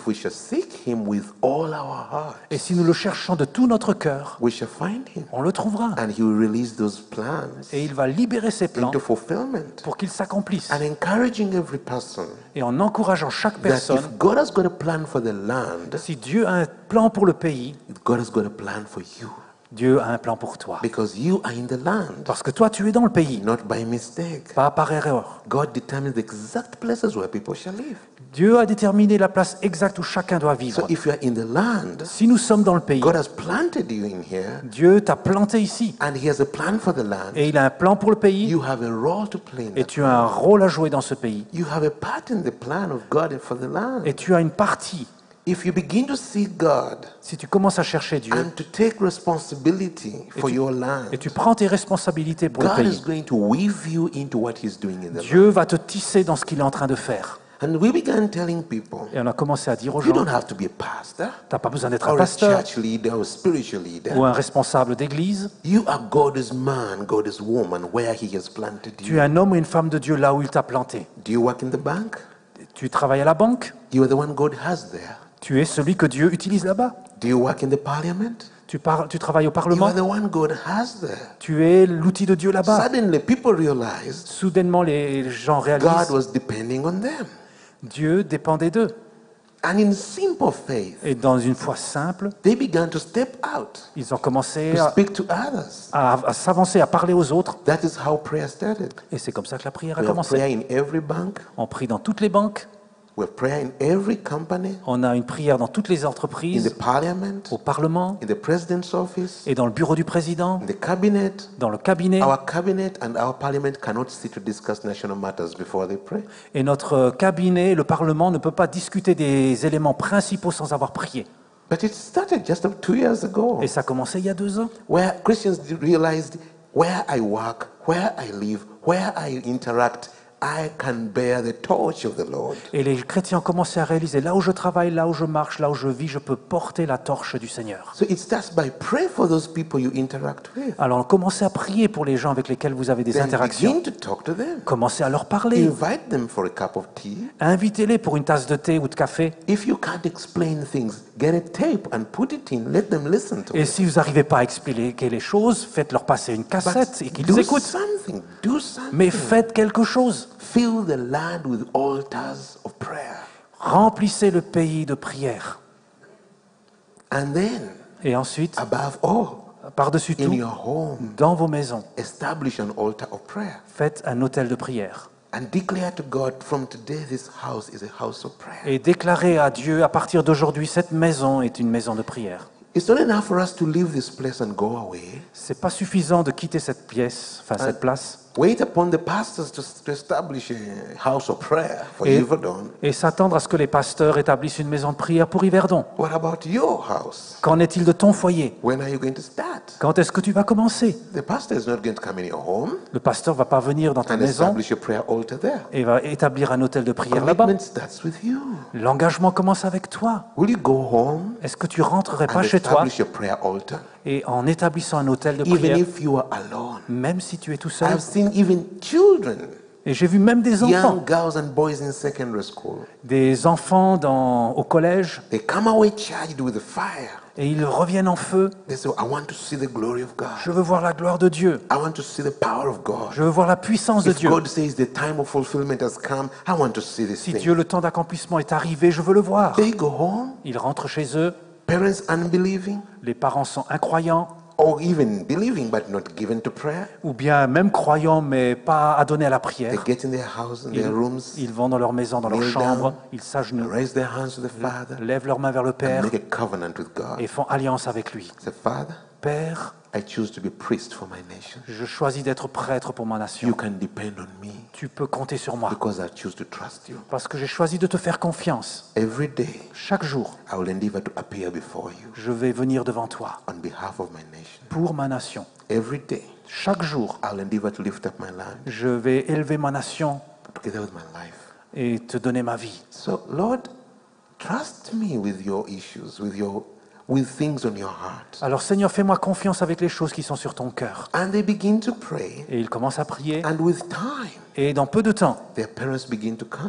we shall seek him with all our heart, Et si nous le cherchons de tout notre cœur, we shall find him. on le trouvera. And he will release those plans Et il va libérer ses plans into fulfillment. pour qu'ils s'accomplissent. And encouraging every person Et en encourageant chaque that personne, if God has got a plan for the land, si Dieu a un plan pour le pays, God has got a plan for you. Dieu a un plan pour toi. Because you are in the land, Parce que toi, tu es dans le pays, not by mistake. pas par erreur. God determines the exact places where people shall live. Dieu a déterminé la place exacte où chacun doit So vivre. if you are in the land, Si nous sommes dans le pays, God has planted you in here, Dieu t'a planté ici. and he has a plan for the land. Et il a un plan pour le pays. You have a role to play in Et that. tu as un rôle à jouer dans ce pays. You have a part in the plan of God for the land. Et tu as une partie. If you begin to seek God Si tu commences à chercher Dieu and to take responsibility for your land, et tu prends tes responsabilités pour le God is pays, going to weave you into what he's doing in the land. Dieu va te tisser dans ce qu'il est en train de faire. And we began telling people, Et on a commencé à dire aux you gens, don't have to be a pastor tu n'as pas besoin d'être un or a pasteur church leader or a spiritual leader. ou un responsable d'église. You are God's man, God's woman, where he has planted Tu you. es un homme ou une femme de Dieu là où il t'a planté. Do you work in the bank? Tu travailles à la banque. You are the one God has there. Tu es celui que Dieu utilise là-bas. Do you work in the parliament? Tu travailles au You Parlement. are the one God has there. Tu es l'outil de Dieu là-bas. Suddenly, people realized Soudainement, les gens God réalisent was depending on them. Dieu dépendait d'eux. And in simple faith, Et dans une foi simple, they began to step out ils ont commencé to speak to others. à s'avancer, à parler aux autres. That is how prayer started. Et c'est comme ça que la prière a We have commencé. prayer in every bank. On prie dans toutes les banques. We have prayer in every company, On a une prière dans toutes les in entreprises, the parliament, au Parlement in the president's office, et dans le bureau du président, in the cabinet. dans le cabinet. Our cabinet and our parliament cannot sit to discuss national matters before they pray. Et notre cabinet, le Parlement, ne peut pas discuter des éléments principaux sans avoir prié. But it started just 2 years ago, Et ça a commencé il y a 2 ans. where Christians realized where I work, where I live, where I interact, I can bear the torch of the Lord. Et les chrétiens ont commencé à réaliser, là où je travaille, là où je marche, là où je vis, je peux porter la torche du Seigneur. So it starts by pray for those people you interact with. Alors commencez à prier pour les gens avec lesquels vous avez des Then interactions. begin to talk to them. Commencez à leur parler. Invite them for a cup of tea. Invitez-les pour une tasse de thé ou de café. If you can't explain things, get a tape and put it in. Let them listen to Et it. si vous n'arrivez pas à expliquer les choses, faites-leur passer une cassette et qu'ils do écoutent. something. Do something. Mais faites quelque chose. Fill the land with altars of prayer. Remplissez le pays de prière. And then, Et ensuite, above all, par-dessus in tout, your home, dans vos maisons, establish an altar of prayer. faites un autel de prière. And declare to God, from today, this house is a house of prayer. Et déclarez à Dieu, à partir d'aujourd'hui, cette maison est une maison de prière. It's not enough for us to leave this place and go away. C'est pas suffisant de quitter cette pièce, cette place, Wait upon the pastors to establish a house of prayer for et, Yverdon. et s'attendre à ce que les pasteurs établissent une maison de prière pour Yverdon. What about your house? Qu'en est-il de ton foyer? When are you going to start? Quand est-ce que tu vas commencer? The pastor is not going to come in your home Le pasteur va pas venir dans ta and maison establish a prayer altar there. et va établir un autel de prière là-bas. Commitment starts with you. L'engagement commence avec toi. Will you go home Est-ce que tu rentrerais and pas chez toi establish a prayer altar? et en établissant un autel de Even prière, if you are alone. même si tu es tout seul? I've seen even children, Et j'ai vu même des enfants, young girls and boys in secondary school. des enfants au collège, They come away charged with the fire. et ils reviennent en feu. They say, I want to see the glory of God. Je veux voir la gloire de Dieu. I want to see the power of God. Je veux voir la puissance de If Dieu. God says the time of fulfillment has come, I want to see this Si thing. Dieu, le temps d'accomplissement est arrivé, je veux le voir. They go home, Ils rentrent chez eux. parents unbelieving, Les parents sont incroyants, or even believing but not given to prayer. ou bien même croyants, mais pas adonnés à la They prière. get in their house, in their rooms, Ils vont dans leur maison, dans leur kneel chambre, down, ils s'agenouillent, raise their hands to the Father, lèvent leurs mains vers le and Père make a covenant with God. et font alliance avec lui. Say, Father, Père, I choose to be priest for my nation. je choisis d'être prêtre pour ma You nation. can depend on me Tu peux compter sur moi because I choose to trust you. parce que j'ai choisi de te faire confiance. Every day, Chaque jour, I will endeavor to appear before you je vais venir devant toi on behalf of my nation. pour ma nation. Every day, Chaque jour, I will endeavor to lift up my land je vais élever ma nation together with my life. et te donner ma vie. So, Lord, trust me with your issues, with things on your heart. Alors Seigneur, fais-moi confiance avec les choses qui sont sur ton cœur. And they begin to pray, Et ils commencent à prier. and with time, Et dans peu de temps, their parents begin to come in.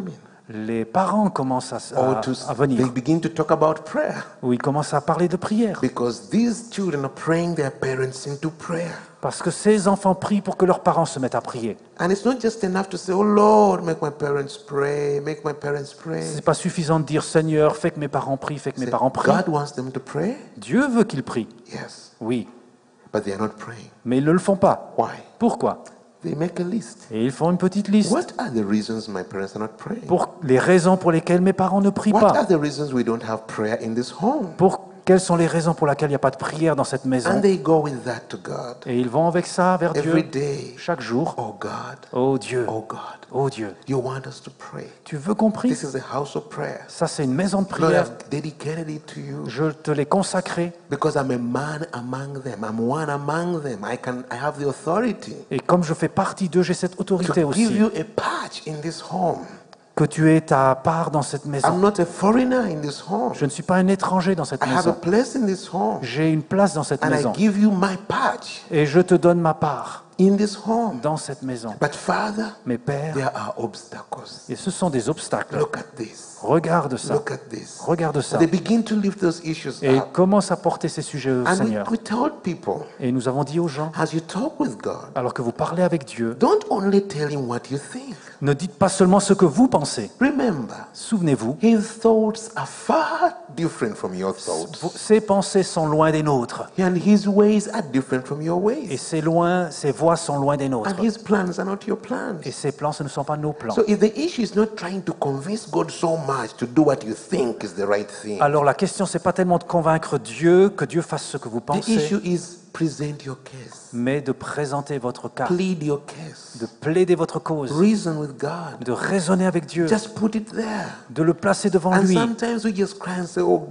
les parents commencent or à they venir, begin to talk about prayer. où ils commencent à parler de prière. Because these children are praying their parents into prayer. Parce que ces enfants prient pour que leurs parents se mettent à prier. And it's not just enough to say, oh Lord, make my parents pray, make my parents pray. C'est pas suffisant de dire Seigneur, fais que mes parents prient, fais que mes Say, parents prient. God wants them to pray? Dieu veut qu'ils prient, Yes. oui, But they are not praying. mais ils ne le font pas. Why? Pourquoi? They make a list. Et ils font une petite liste. What are the reasons my parents are not praying? Pour les raisons pour lesquelles mes parents ne prient What pas. are the reasons we don't have prayer in this home? Quelles sont les raisons pour lesquelles il n'y a pas de prière dans cette maison? And they go with that to God. Et ils vont avec ça vers Every Dieu day. chaque jour. Oh God. Oh Dieu, Oh God. oh Dieu, You want us to pray. tu veux qu'on prie? This is a house of prayer. Ça, c'est une maison de Lord, prière. I've dedicated it to you Je te l'ai consacrée. because I'm a man among them. I'm one among them. I have the authority Et comme je fais partie d'eux, j'ai cette autorité to give aussi. you a patch in this home. Que tu aies ta part dans cette I'm maison. not a foreigner in this home. Je ne suis pas un étranger dans cette I have a maison. place in this home. J'ai une place dans cette And I maison. give you my patch Et je te donne ma part in this home. dans cette maison. But Father, Mais Père, there are obstacles. et ce sont des obstacles. Look at this. Regarde ça. Look at this. Regarde ça. They begin to lift those issues Et up. commence à porter ces sujets au And Seigneur. we told people, Et nous avons dit aux gens, as you talk with God, alors que vous parlez avec Dieu, don't only tell him what you think. ne dites pas seulement ce que vous pensez. Remember, Souvenez-vous, his thoughts are far different from your thoughts. ses pensées sont loin des nôtres. And his ways are different from your Et ways. ses voies sont loin des nôtres. And his plans are not your plans. Et ses plans, ce ne sont pas nos plans. So if the issue is not trying to convince God so much to do what you think is the right thing, Alors la question, c'est pas tellement de convaincre Dieu, que Dieu fasse ce que vous the pensez, issue is present your case, mais de présenter votre cas, plead your case, de plaider votre cause, reason with God. de raisonner avec Dieu, Just put it there. de le placer devant And lui. sometimes we just cry and say, oh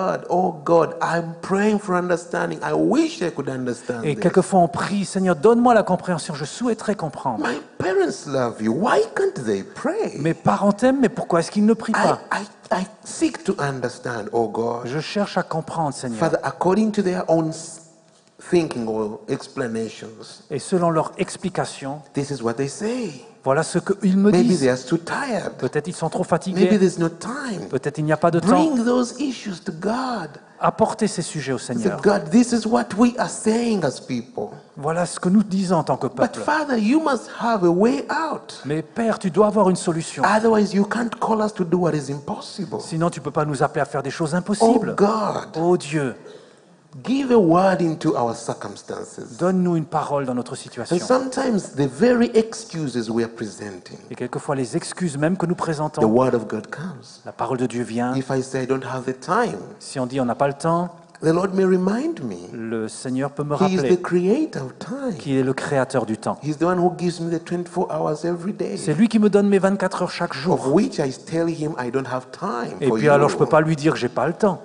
God, I'm praying for understanding. I wish I could understand Et this. quelquefois on prie, Seigneur, donne-moi la compréhension, je souhaiterais comprendre. My parents love you. Why can't they pray? Mes parents t'aiment, mais pourquoi est-ce qu'ils ne prient pas? I seek to understand, oh God. Je cherche à comprendre, Seigneur. Father, according to their own thinking or explanations, Et selon leur explication, this is what they say. voilà ce qu'ils me Maybe disent. they are too tired. Peut-être ils sont trop Maybe fatigués, there's no time. peut-être il n'y a pas de temps. Bring those issues to God. Apportez ces sujets au Say, Seigneur. God, this is what we are saying as people. Voilà ce que nous disons en tant que But peuple. Father, you must have a way out. Mais Père, tu dois avoir une solution. Otherwise, you can't call us to do what is impossible. Sinon, tu ne peux pas nous appeler à faire des choses Oh impossibles. God, Oh Dieu, give a word into our circumstances. donne-nous une parole dans notre And situation. sometimes the very excuses we are presenting, Et quelquefois, les excuses même que nous the présentons, word of God comes. la parole de Dieu vient. If I say I don't have the time, Si on dit on n'a pas le temps, the Lord may remind me. le Seigneur peut me He is the rappeler creator of time. qu'il est le créateur du temps. He's the one who gives me the 24 hours every day, C'est lui qui me donne mes 24 heures chaque of jour. which I tell him I don't have time Et for puis alors, je ne peux you. pas lui dire que j'ai pas le temps.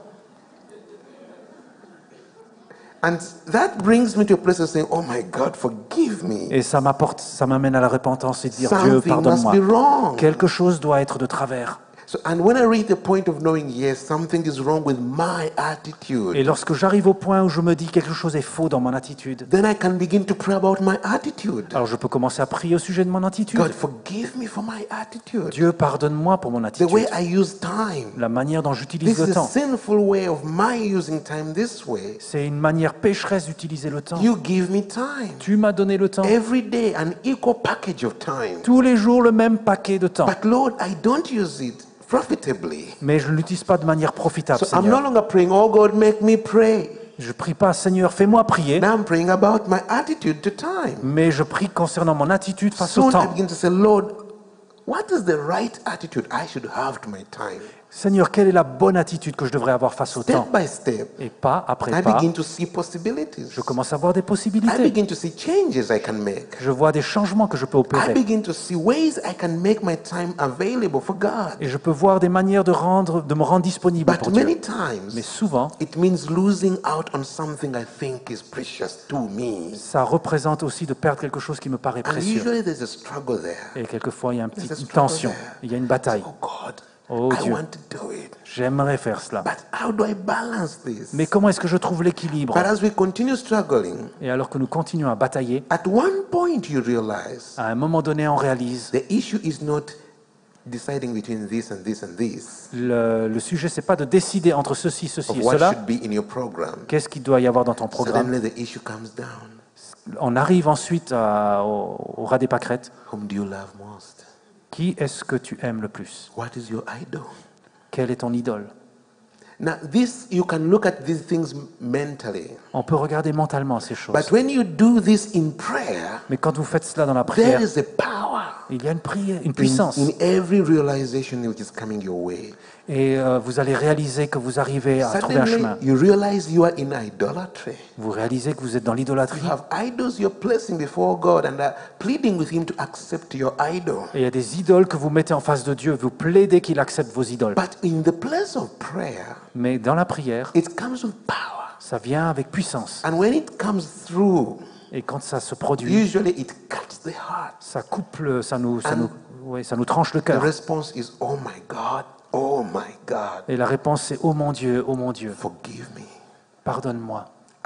And that brings me to a place of saying, oh my God, forgive me. Et ça m'amène à la repentance et de dire Dieu, Something must pardonne-moi. be wrong. Quelque chose doit être de travers. So, and when I reach the point of knowing, yes, something is wrong with my Et attitude, lorsque j'arrive au point où je me dis quelque chose est faux dans mon attitude, then I can begin to pray about my attitude. alors je peux commencer à prier au sujet de mon attitude. God, forgive me for my attitude. Dieu, pardonne-moi pour mon The attitude. way I use time. La manière dont This j'utilise is le a temps. sinful way of my using time this way. C'est une manière pécheresse d'utiliser le temps. You give me time. Tu m'as donné le temps. Every day, an equal package of time. Tous les jours, le même paquet de temps. But Lord, I don't use it profitably. Mais je ne l'utilise pas de manière profitable, So I'm no Seigneur. longer praying, oh God, make me pray. Je prie pas, Seigneur, fais-moi prier. Now I'm praying about my attitude to time. Mais je prie concernant mon attitude face au Soon I temps. begin to say, Lord, what is the right attitude I should have to my time? Seigneur, quelle est la bonne attitude que je devrais avoir face au temps? Step by step, Et pas après I pas. begin to see possibilities. Je commence à voir des I possibilités. begin to see changes I can make. Je vois des changements que je peux I opérer. begin to see ways I can make my time available for God. Et je peux voir des manières de me rendre disponible pour But many Dieu. Mais times, souvent, it means losing out on something I think is precious to me. ça représente aussi de perdre quelque chose qui me paraît And précieux. usually there's a struggle there. Et quelquefois, il y a There's a une struggle tension. there. Il y a une bataille. Oh God, Oh I Dieu. want to do it. J'aimerais faire cela. But how do I balance this? Mais comment est-ce que je trouve l'équilibre? But as we continue struggling, Et alors que nous continuons à batailler, at one point you realize à un moment donné, on réalise the issue is not deciding between this and this and this Le sujet, c'est pas de décider entre ceci, ceci of et what cela. should be in your program. Qu'est-ce qu'il doit y avoir dans ton programme? Suddenly the issue comes down. On arrive ensuite au ras des pâquerettes. Whom do you love most? Qui est-ce que tu aimes le plus? What is your idol? Quelle est ton idole? Now, this you can look at these things mentally, On peut regarder mentalement ces choses. but when you do this in prayer, Mais quand vous faites cela dans la there prière, is a power il y a une prière, une in, puissance. in every realization which is coming your way. Et vous allez réaliser que vous arrivez à trouver un Suddenly, chemin. you realize you are in idolatry. Vous réalisez que vous êtes dans l'idolâtrie. You have idols you're placing before God and are pleading with Him to accept your idol. Et il y a des idoles que vous mettez en face de Dieu. Vous plaidez qu'il accepte vos idoles. But in the place of prayer, Mais dans la prière, it comes with power. ça vient avec puissance. And when it comes through, Et quand ça se produit, usually it cuts the heart. ça coupe, ça nous tranche le The cœur. response is, oh my God, oh my God, Et la réponse c'est oh mon Dieu, forgive me. pardonne-moi.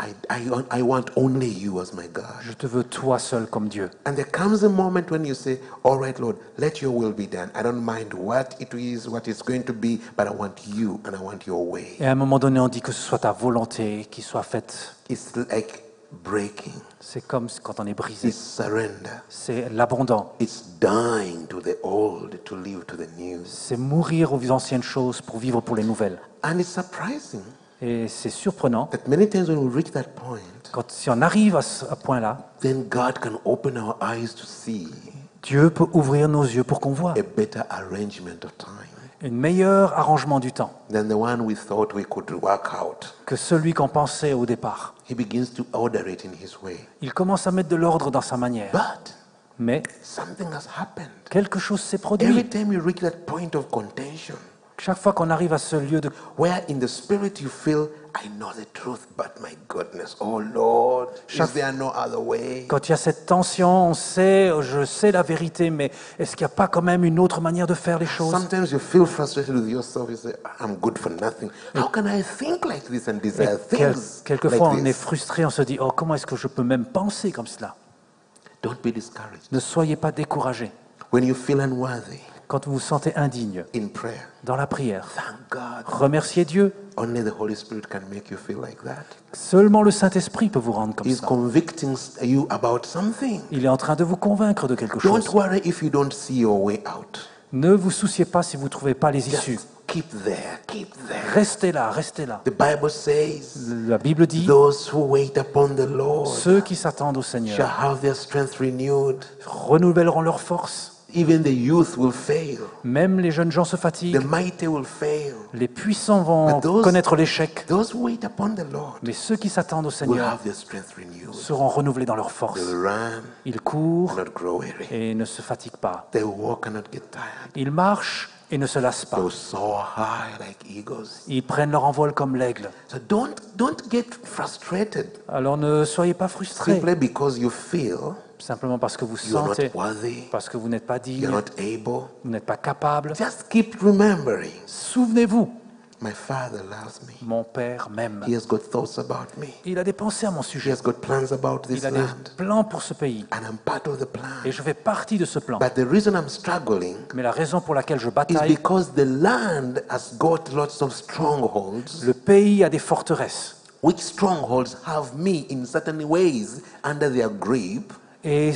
I want only you as my God. Je te veux toi seul comme Dieu. And there comes a moment when you say, all right, Lord, let your will be done. I don't mind what it is, what it's going to be, but I want you and I want your way. Et à un moment donné, on dit que ce soit ta volonté qui soit faite. It's like breaking. C'est comme quand on est brisé. It's surrender. C'est l'abandon. It's dying to the old to live to the new. C'est mourir aux anciennes choses pour vivre pour les nouvelles. And it's surprising Et c'est surprenant, that many times when we reach that point, si on arrive à ce point-là, then God can open our eyes to see Dieu peut ouvrir nos yeux pour qu'on voit a better arrangement of time un meilleur arrangement du temps than the one we thought we could work out. que celui qu'on pensait au départ. He begins to order it in His way. Il commence à mettre de l'ordre dans sa manière. But Mais something has happened. quelque chose s'est Every produit. time you reach that point of contention, Chaque fois qu'on arrive à ce lieu de... where in the spirit you feel, I know the truth, but my goodness, oh Lord, is there no other way? Quand il y a cette tension, je sais la vérité, mais est-ce qu'il n'y a pas quand même une autre manière de faire les choses? Sometimes you feel frustrated with yourself. You say, I'm good for nothing. How can I think like this and desire things Quelquefois, like on est this? frustré, on se dit, oh, comment est-ce que je peux même penser comme cela? Don't be discouraged. Ne soyez pas découragés. When you feel unworthy Quand vous vous sentez indigne in prayer, dans la prière, thank God. remerciez Dieu. Only the Holy Spirit can make you feel like that. Seulement le Saint-Esprit peut vous rendre comme He's ça. convicting you about something. Il est en train de vous convaincre de quelque Don't chose. worry if you don't see your way out. Ne vous souciez pas si vous ne trouvez pas les issues. Just keep there, keep there. Restez là, restez là. The Bible says, La Bible dit, those who wait upon the Lord ceux qui s'attendent au shall Seigneur have their strength renewed. renouvelleront leur force. Even the youth will fail. Même les jeunes gens se The fatiguent. mighty will fail. Les puissants vont But those- connaître l'échec. Those who wait upon the Lord Mais ceux qui s'attendent au will Seigneur have their strength renewed. seront renouvelés dans leur They force. will run Ils and courent not grow weary. et ne se fatiguent pas. They will walk and not get tired. Ils marchent et ne se lassent They pas. will soar high like eagles. Ils prennent leur envol comme l'aigle. So don't get frustrated Alors ne soyez pas frustrés simply because you feel simplement parce que vous you're sentez, not worthy, parce que vous n'êtes pas you're digne, not able. vous n'êtes pas capable. Just keep remembering, Souvenez-vous, my Father loves me. mon Père m'aime. He has got thoughts about me. Il a des pensées à mon He sujet. has got plans about this Il a des land. plans pour ce pays. And I'm part of the plan. Et je fais partie de ce plan. But the reason I'm struggling Mais la raison pour laquelle je is bataille, because the land has got lots of strongholds, le pays a des forteresses. which strongholds have me in certain ways under their grip. Et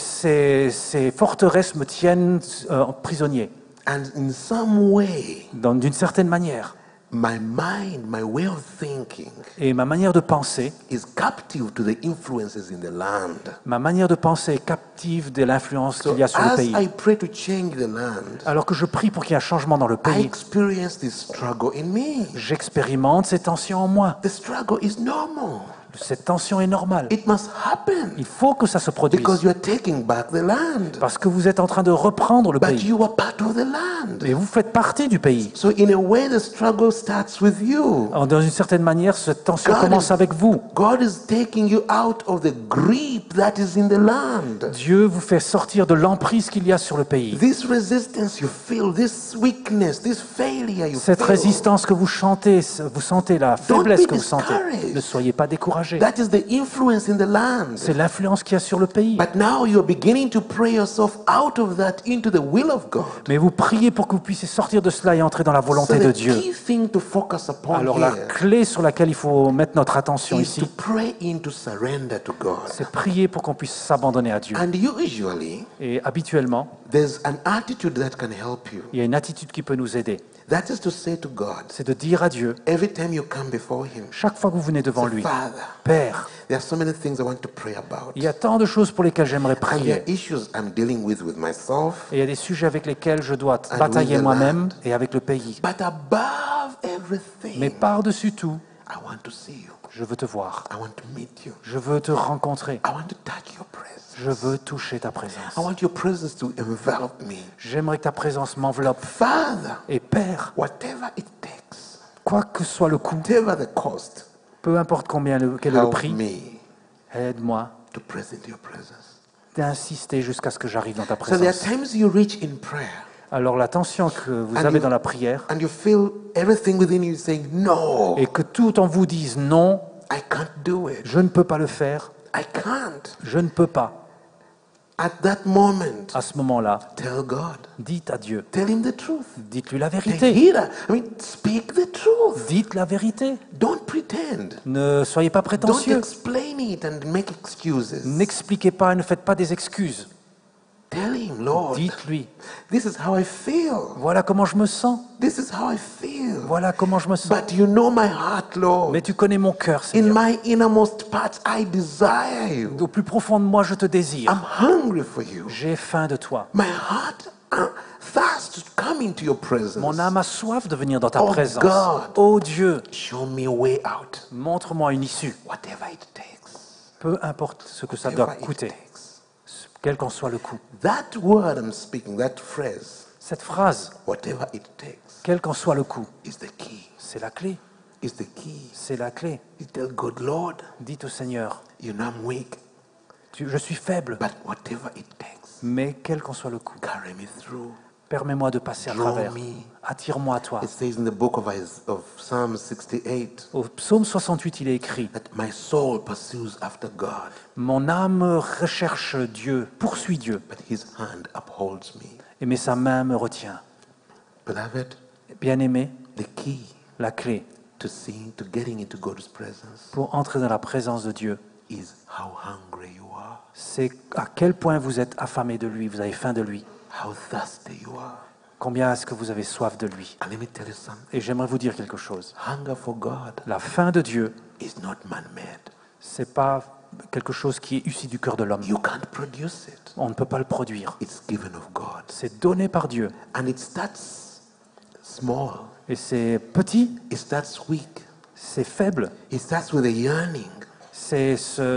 ces forteresses me tiennent prisonnier. And in some way, D'une certaine manière. my mind, my way of thinking Et ma manière de penser, is captive to the influences in the land. est captive de l'influence So qu'il y a sur le as pays. I pray to change the land, Alors que je prie pour qu'il y ait un changement dans le I pays, experience this struggle in me. j'expérimente ces tensions en moi. The struggle is normal. Cette tension est normale. It must happen Il faut que ça se produise. because you are taking back the land. Parce que vous êtes en train de reprendre le But pays. you are part of the land. Et vous faites partie du pays. So in a way, the struggle starts with you. Alors, dans une certaine manière, cette tension God commence is- avec vous. God is taking you out of the grip that is in the land. Dieu vous fait sortir de l'emprise qu'il y a sur le pays. This resistance you feel, this weakness, this failure you Cette feel. résistance que vous sentez la Don't faiblesse be que vous sentez, discouraged. ne soyez pas découragés. découragé. That is the influence in the land. C'est l'influence qu'il y a sur le pays. But now you're beginning to pray yourself out of that into the will of God. Mais vous priez pour que vous puissiez sortir de cela et entrer dans la So volonté de the Dieu. key thing to focus upon Alors la here clé sur laquelle il faut mettre notre attention is ici, to pray into surrender to God. c'est prier pour qu'on puisse s'abandonner à Dieu. And usually, Et habituellement, there's an attitude that can help you. il y a une attitude qui peut nous aider. That is to say to God, C'est de dire à Dieu, every time you come before Him, chaque fois que vous venez devant say, lui, Father, Père, there are so many things I want to pray about. il y a tant de choses pour lesquelles j'aimerais And there prier. are issues I'm dealing with myself. Et il y a des sujets avec lesquels je dois And batailler with the moi-même land. et avec le pays. But above everything, Mais par-dessus tout, I want to see you. je veux te voir. I want to meet you. Je veux te rencontrer. I want to touch your presence. Je veux toucher ta présence. I want your presence to envelop me. J'aimerais que ta présence m'enveloppe. Father, Et Père, whatever it takes, quoi que soit le coût, whatever the cost, peu importe quel est le help prix, me aide-moi to present your presence. d'insister jusqu'à ce que j'arrive dans ta So there are présence. times you reach in prayer Alors la tension que vous And avez you- dans la prière and you feel everything within you saying, no, et que tout en vous dise non, I can't do it. je ne peux pas le faire, I can't. je ne peux pas. At that moment, À ce moment-là, tell God. dites à Dieu, Tell Him the truth. dites-lui la Take vérité, heed. I mean, speak the truth. dites la vérité. Don't pretend. Ne soyez pas Don't prétentieux, explain it and make excuses. n'expliquez pas et ne faites pas des excuses. Tell Him, Lord, Dites-lui, this is how I feel. voilà comment je me sens, This is how I feel. voilà comment je me sens. But you know my heart, Lord. Mais tu connais mon cœur, In Seigneur. my innermost parts, I desire you. Au plus profond de moi, je te désire. I'm hungry for you. J'ai faim de toi. My heart thirsts to come into your presence. Mon âme a soif de venir dans ta Oh présence. God. Oh Dieu, Show me a way out. montre-moi une issue. Whatever it takes. Peu importe ce que ça Whatever doit it coûter, takes. quel qu'en soit le coût. That word I'm speaking, that phrase, Cette phrase, whatever it takes, quel qu'en soit le coût, is the key. c'est la clé. Is the key. C'est la clé. You tell God, Lord, Dites au Seigneur, you know I'm weak, je suis faible, but whatever it takes, mais quel qu'en soit le coût, carry me through. permets-moi de passer à Draw travers. me. Attire-moi à toi. It says in the book of Psalm 68 Au psaume 68, il est écrit, that my soul pursues after God, mon âme recherche Dieu, poursuit Dieu, but his hand upholds me. mais sa main me retient. Beloved, Bien-aimé, the key la clé to getting into God's presence pour entrer dans la présence de Dieu, is how hungry you are, c'est à quel point vous êtes affamé de lui, vous avez faim de lui. how thirsty you are. Combien est-ce que vous avez soif de lui? And let me tell you something. Et j'aimerais vous dire quelque chose. Hunger for God La faim de Dieu, is not man-made. c'est pas quelque chose qui est issu du cœur de l'homme. You can't produce it. On ne peut pas le produire. It's given of God. C'est donné par Dieu. And it starts small. Et c'est petit, It starts weak. c'est faible. It starts with a yearning. C'est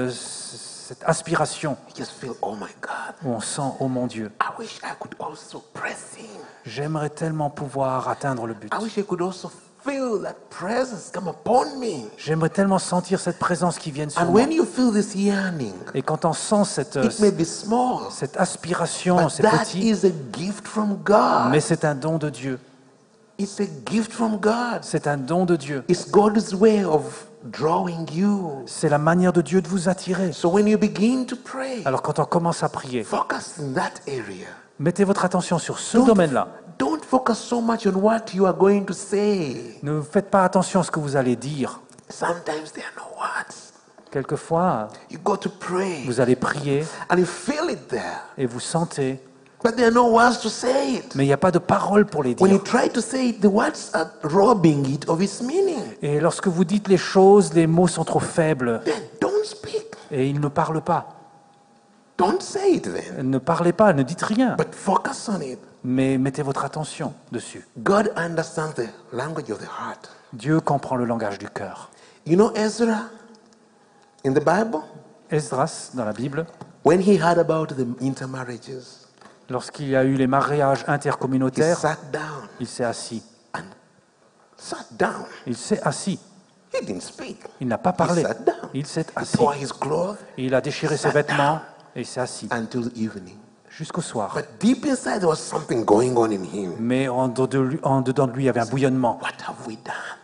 cette aspiration You just feel, oh my God, où on sent, oh mon Dieu, I wish I could also press in. j'aimerais tellement pouvoir atteindre le but. I wish I could also feel that presence come upon me. J'aimerais tellement sentir cette présence qui vienne sur And moi. when you feel this yearning, Et quand on sent cette it may be small, aspiration, but c'est that petit, is a gift from God. mais c'est un don de Dieu. It's a gift from God. C'est un don de Dieu. It's God's way of drawing you. C'est la manière de Dieu de vous attirer. So when you begin to pray, Alors quand on commence à prier, focus in that area. mettez votre attention sur ce domaine-là. Don't focus so much on what you are going to say. Ne faites pas attention à ce que vous allez dire. Sometimes there are no words. Quelquefois, You go to pray vous allez prier and you feel it there, et vous sentez, but there are no words to say it. mais il n'y a pas de paroles pour les When you dire. try to say it, the words are robbing it of its meaning. Et lorsque vous dites les choses, les mots sont trop faibles Then don't speak. et ils ne parlent pas. Don't say it then. Ne parlez pas, ne dites rien, But focus on it. mais mettez votre attention dessus. God understands the language of the heart. Dieu comprend le langage du cœur. You know Ezra in the Bible? Esdras, dans la Bible, When he heard about the intermarriages, lorsqu'il y a eu les mariages he intercommunautaires, sat down il s'est assis. and sat down. Il s'est assis. He didn't speak. Il n'a pas He parlé. sat down. Il s'est He assis. tore his clothes Et il a déchiré ses vêtements et il s'est assis until evening. jusqu'au soir. But deep inside, there was something going on in him. Mais en dedans de lui, il y avait un bouillonnement. What have we done?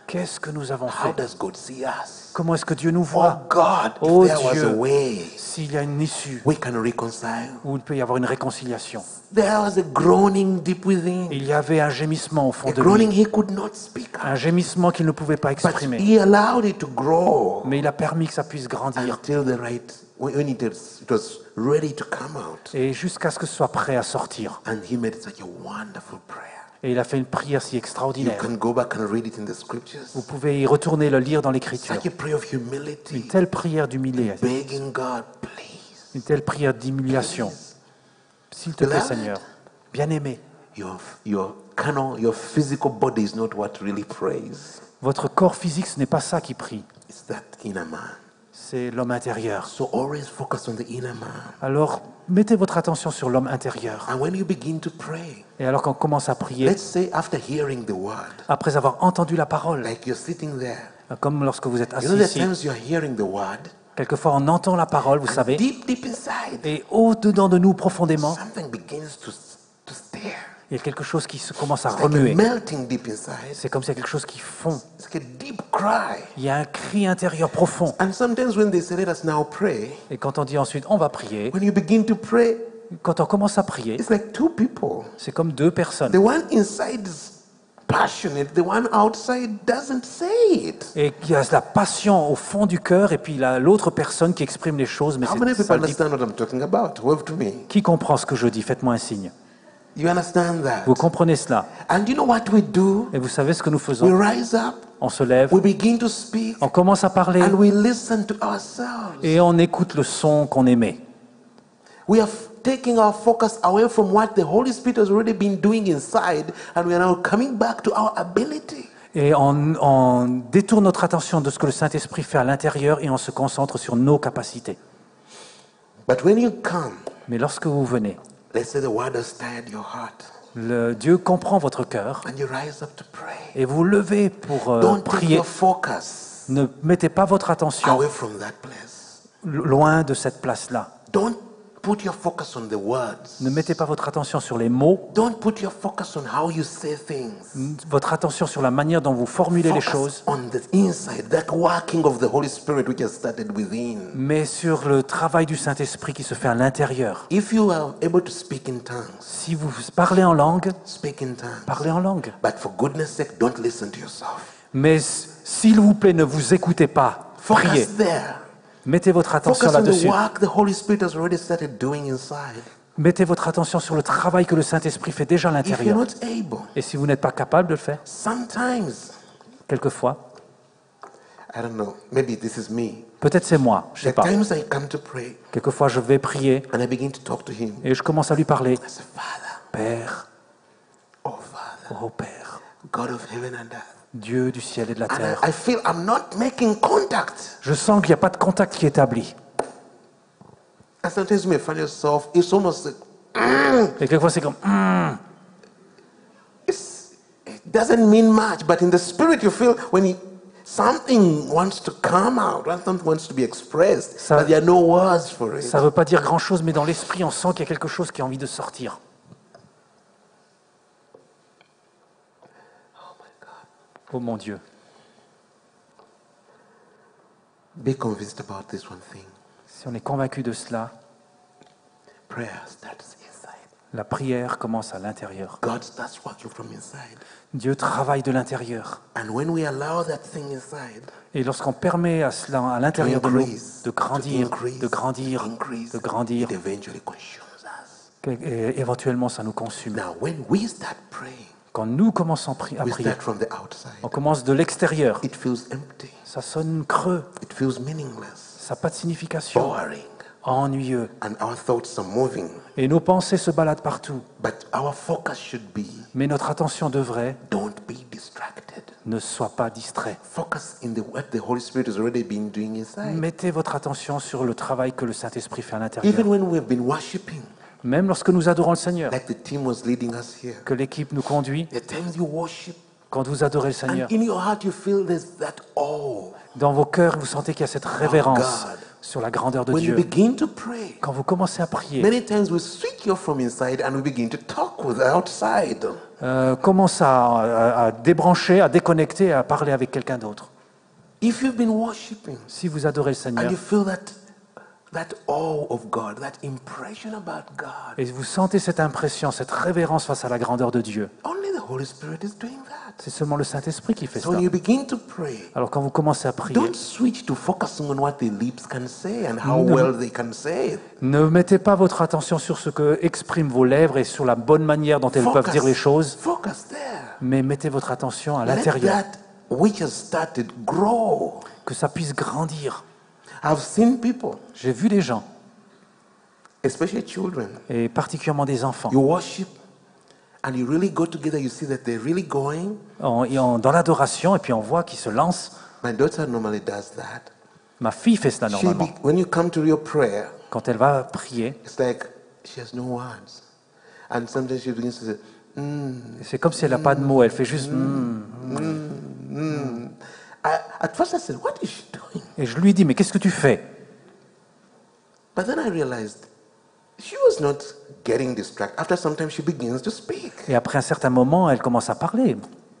Qu'est-ce que nous avons How fait? does God see us? Comment est-ce que Dieu nous Oh voit? God, Oh if there was a Dieu, way s'il y a une issue we can reconcile. où il peut y avoir une réconciliation. There was a groaning deep within. Il y avait un gémissement au fond A de groaning lui, he could not speak un out. gémissement qu'il ne pouvait pas But exprimer. he allowed it to grow Mais il a permis que ça puisse grandir until the right, when it was ready to come out. et jusqu'à ce que ce soit prêt à sortir. And he made such a wonderful prayer. Et il a fait une prière si You extraordinaire. can go back and read it in the scriptures. Vous pouvez y retourner le lire dans l'Écriture. Such a prayer of Une humility, telle prière d'humiliation, begging God, please. une telle prière d'humiliation. S'il te plaît, Beloved. Seigneur, bien-aimé, Your physical body is not what really prays. votre corps physique, ce n'est pas ça qui prie, It's that inner man. c'est l'homme intérieur. So always focus on the inner man. Alors, mettez votre attention sur l'homme intérieur. And when you begin to pray, Et alors qu'on commence à prier, let's say after hearing the word, après avoir entendu la parole, like you're sitting there. comme lorsque vous êtes You assis know, the ici, times you're hearing the word, quelquefois on entend la parole, vous savez, deep inside, et au-dedans de nous profondément, something begins to stir. il y a quelque chose qui se commence à It's like a remuer. melting deep inside. C'est comme s'il y a quelque chose qui fond. It's like a deep cry. Il y a un cri intérieur profond. And sometimes when they say, let us now pray, Et quand on dit ensuite, on va prier, when you begin to pray, quand on commence à prier, it's like two people. c'est comme deux personnes. The one inside is passionate, the one outside doesn't say it. Et il y a la passion au fond du cœur, et puis il y a l'autre personne qui exprime les choses, mais How many c'est people ça le dit. understand what I'm talking about? Wave to me. Qui comprend ce que je dis? Faites-moi un signe. You understand that? Vous comprenez cela? And you know what we do? Et vous savez ce que nous We faisons? rise up, On se lève, we begin to speak, on commence à parler, and we listen to ourselves. et on écoute le son qu'on aimait. We are taking our focus away from what the Holy Spirit has already been doing inside, and we are now coming back to our ability. Et on détourne notre attention de ce que le Saint-Esprit fait à l'intérieur, et on se concentre sur nos capacités. But when you come, Mais lorsque vous venez, let's say the word has stirred your heart, Dieu comprend votre cœur, and you rise up to pray. et vous levez pour Don't take prier. your focus Ne mettez pas votre attention away from that place. loin de cette place-là. Don't put your focus on the words. Ne mettez pas votre attention sur les mots, Don't put your focus on how you say things. votre attention sur la manière dont vous formulez les choses, Focus on the inside, that working of the Holy Spirit which has started within. mais sur le travail du Saint-Esprit qui se fait à l'intérieur. If you are able to speak in tongues, Si vous parlez en langue, speak in tongues. parlez en langue. But for goodness sake, don't listen to yourself. Mais s'il vous plaît, ne vous écoutez pas. Priez. Focus there. Mettez votre attention Focus on the là-dessus. work the Holy Spirit has already started doing inside. Mettez votre attention sur le travail que le Saint-Esprit fait déjà à If you're l'intérieur. not able, Et si vous n'êtes pas capable de le faire, sometimes, quelquefois, I don't know, maybe this is me. peut-être c'est moi, je ne sais At pas. times I come to pray Quelquefois, je vais prier and I begin to talk to Him. et je commence à lui parler. I say, Father, Père, oh Father, oh Père, God of heaven and earth. Dieu du ciel et de la And terre. I feel I'm not making contact. Je sens qu'il n'y a pas de contact qui est établi. And sometimes you may find yourself, it's almost like, Et quelquefois, c'est comme, it doesn't mean much, but in the spirit you feel something wants to come out, something wants to be expressed, Ça- but there are no words for it. ça ne veut pas dire grand-chose, mais dans l'esprit, on sent qu'il y a quelque chose qui a envie de sortir. Oh mon Dieu, Be convinced about this one thing. si on est convaincu de cela, Prayer starts inside. la prière commence à l'intérieur. God starts working from inside. Dieu travaille de l'intérieur. And when we allow that thing inside, Et lorsqu'on permet à cela, à l'intérieur de nous, increase, de grandir, to increase, de grandir, to increase, de grandir, it eventually consumes us. et éventuellement ça nous consume. Now, when we start praying, Quand nous commençons à we prier, start from the outside. on commence de l'extérieur. It feels empty. Ça sonne creux, It feels meaningless, ça n'a pas de signification, boring, ennuyeux. and our thoughts are moving. Et nos pensées se baladent partout. But our focus should be, Mais notre attention devrait don't be distracted. ne soit pas distrait. Focus in what the Holy Spirit has already been doing inside. Mettez votre attention sur le travail que le Saint-Esprit fait à l'intérieur. Even when we've been worshiping, Même lorsque nous adorons le Seigneur, like the team was leading us here, que l'équipe nous conduit, the times you worship, quand vous adorez le and Seigneur, in your heart you feel there's that awe. dans vos cœurs, vous sentez qu'il y a cette révérence. God. sur la grandeur de When you Dieu. begin to pray, Quand vous commencez à prier, many times we switch off from inside and we begin to talk with outside. commence à débrancher, à déconnecter, à parler avec quelqu'un d'autre. If you've been worshiping Si vous adorez le and Seigneur you feel that awe of God, that impression about God, et vous sentez cette impression, cette révérence face à la grandeur de Dieu, only the Holy Spirit is doing that. c'est seulement le Saint-Esprit qui fait So when cela. you begin to pray, Alors quand vous commencez à prier, don't switch to focusing on what the lips can say and how well they can say it. ne mettez pas votre attention sur ce que expriment vos lèvres et sur la bonne manière dont elles peuvent dire les choses, Focus there. mais mettez votre attention à Let l'intérieur, that which has started grow. que ça puisse grandir. I've seen people, J'ai vu des gens, especially children, et particulièrement des enfants, you worship and you really go together, you see that they're really going. dans l'adoration, et puis on voit qu'ils se lancent. My daughter normally does that. Ma fille fait cela normalement. When you come to your prayer, Quand elle va prier, it's like she has no words. And sometimes she begins to say, c'est comme si elle n'a pas de mots, elle fait juste At first I said, what is she doing? Et je lui dis, mais qu'est-ce que tu fais? But then I realized she was not getting distracted. After some time, she begins to speak. Et après un certain moment, elle commence à parler.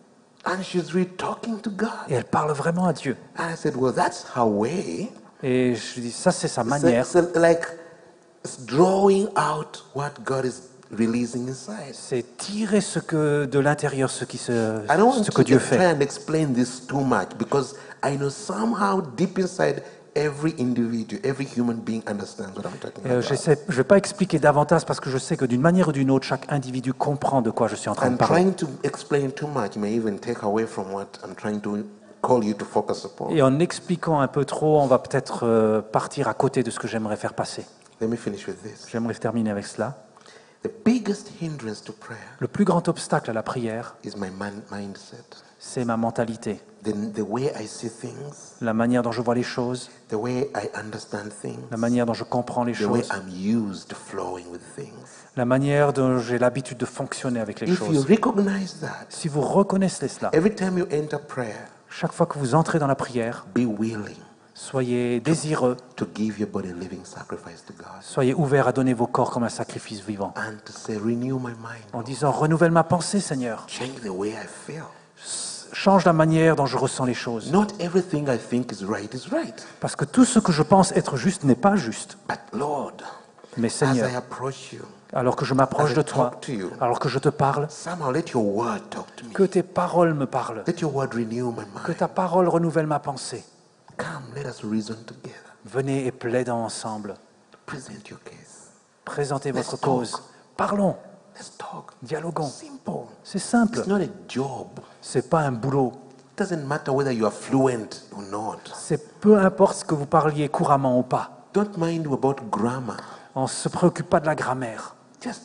And she's really talking to God. Et elle parle vraiment à Dieu. And I said, well, that's her way. Et je lui dis, ça c'est sa So, manière. like it's drawing out what God is releasing inside. C'est tirer ce que de l'intérieur, ce I don't want que to Dieu try fait. and explain this too much because I know somehow deep inside every individual, every human being understands what I'm talking about. Je ne vais pas expliquer davantage parce que je sais que d'une manière ou d'une autre, chaque individu comprend de quoi je suis en train de And parler. trying to explain too much may even take away from what I'm trying to call you to focus upon. Et en expliquant un peu trop, on va peut-être partir à côté de ce que j'aimerais faire passer. Let me finish with this. J'aimerais terminer avec cela. The biggest hindrance to prayer Le plus grand obstacle à la prière, is my mindset. c'est ma mentalité, The way I see things, la manière dont je vois les choses, the way I understand things, la manière dont je comprends les the way choses, I'm used to flowing with things. la manière dont j'ai l'habitude de fonctionner avec les If you choses. recognize that, Si vous reconnaissez cela, every time you enter prayer, chaque fois que vous entrez dans la prière, be willing soyez désireux, to give your body a living sacrifice to God soyez ouverts à donner vos corps comme un sacrifice vivant. and to say, renew my En mind, disant, renouvelle ma pensée, Seigneur. change the way I feel. Change la manière dont je ressens les choses. Not everything I think is right. Parce que tout ce que je pense être juste n'est pas juste. But Lord, Mais as Seigneur, I approach you, alors que je m'approche de toi, talk to you, alors que je te parle, somehow let your word talk to me. que tes paroles me parlent, Let your word renew my que mind. ta parole renouvelle ma pensée. Come, let us reason together. Venez et plaidons ensemble. Present your case. Présentez votre Let's cause. talk. Parlons, Let's talk. dialoguons. Simple. C'est simple. It's not a job. C'est pas un boulot. It doesn't matter whether you are fluent or not. C'est peu importe ce que vous parliez couramment ou pas. Don't mind about grammar. On ne se préoccupe pas de la grammaire. Just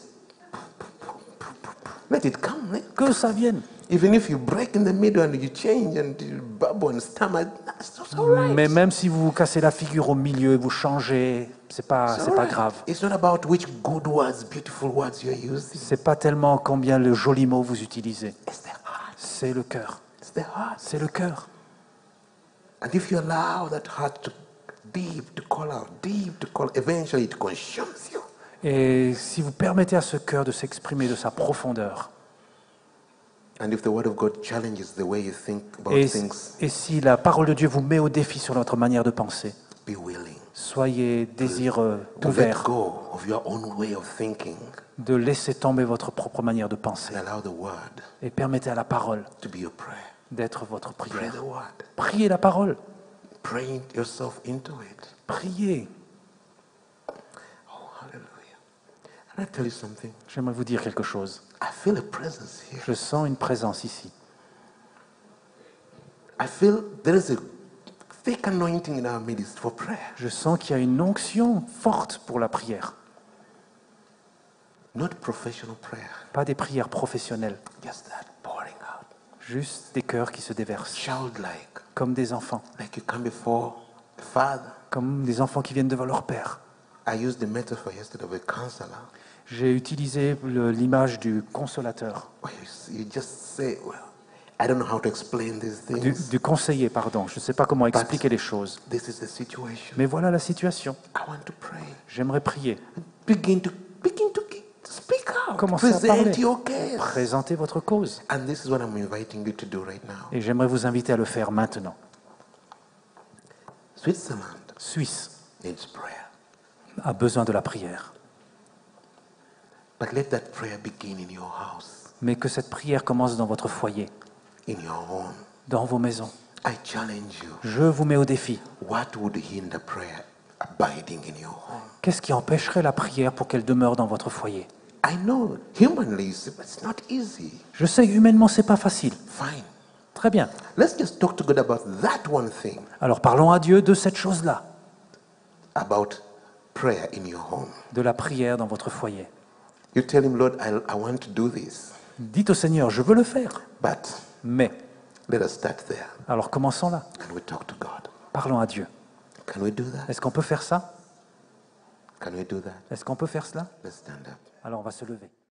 let it come. Que ça vienne. Even if you break in the middle and you change and you babble and stammer, that's all right. Mais même si vous vous cassez la figure au milieu, vous changez, c'est pas It's all right. grave. It's not about which good words, beautiful words you're using. C'est pas tellement combien le joli mot vous utilisez. It's the heart. C'est le cœur. It's the heart. C'est le cœur. And if you allow that heart to call out, eventually it consumes you. Et si vous permettez à ce cœur de s'exprimer de sa profondeur, And if the word of God challenges the way you think about et things, si la parole de Dieu vous met au défi sur notre manière de penser, be willing soyez désireux, to let ouverts, go of your own way of thinking de laisser tomber votre propre manière de penser and allow the word et permettez à la parole to be your prayer. d'être votre Pray prière. the word. Priez la parole. Pray yourself into it. Priez. Oh, hallelujah. And I tell you something. J'aimerais vous dire quelque chose. I feel a presence here. Je sens une présence ici. I feel there is a thick anointing in our midst for prayer. Je sens qu'il y a une onction forte pour la prière. Not professional prayer. Pas des prières professionnelles, Just that pouring out. juste des cœurs qui se déversent, Childlike. comme des enfants, Like you come before the Father. comme des enfants qui viennent devant leur père. I used the metaphor yesterday of a counselor. J'ai utilisé l'image du consolateur. Where you just say, well, I don't know how to explain these things. du conseiller, pardon. Je ne sais pas comment expliquer les choses. This is the situation. Mais voilà la situation. I want to pray. J'aimerais prier. Begin to speak out. Commencez à Present parler. your case. Présentez votre cause. And this is what I'm inviting you to do right now. Et j'aimerais vous inviter à le faire maintenant. Switzerland Suisse needs prayer. a besoin de la prière. But let that prayer begin in your house, Mais que cette prière commence dans votre foyer, in your home. dans vos maisons. I challenge you. Je vous mets au défi. What would hinder prayer abiding in your home? Qu'est-ce qui empêcherait la prière pour qu'elle demeure dans votre foyer? I know humanly it's not easy. Je sais, humainement, c'est pas facile. Fine. Très bien. Let's just talk to God about that one thing, Alors parlons à Dieu de cette chose-là, about prayer in your home. de la prière dans votre foyer. You tell him, Lord, I want to do this, Dites au Seigneur, je veux le faire. but Mais, let us start there alors commençons là. and we talk to God. Parlons à Dieu. Can we do that? Est-ce qu'on peut faire ça? Can we do that? Est-ce qu'on peut faire cela? Let's stand up. Alors on va se lever.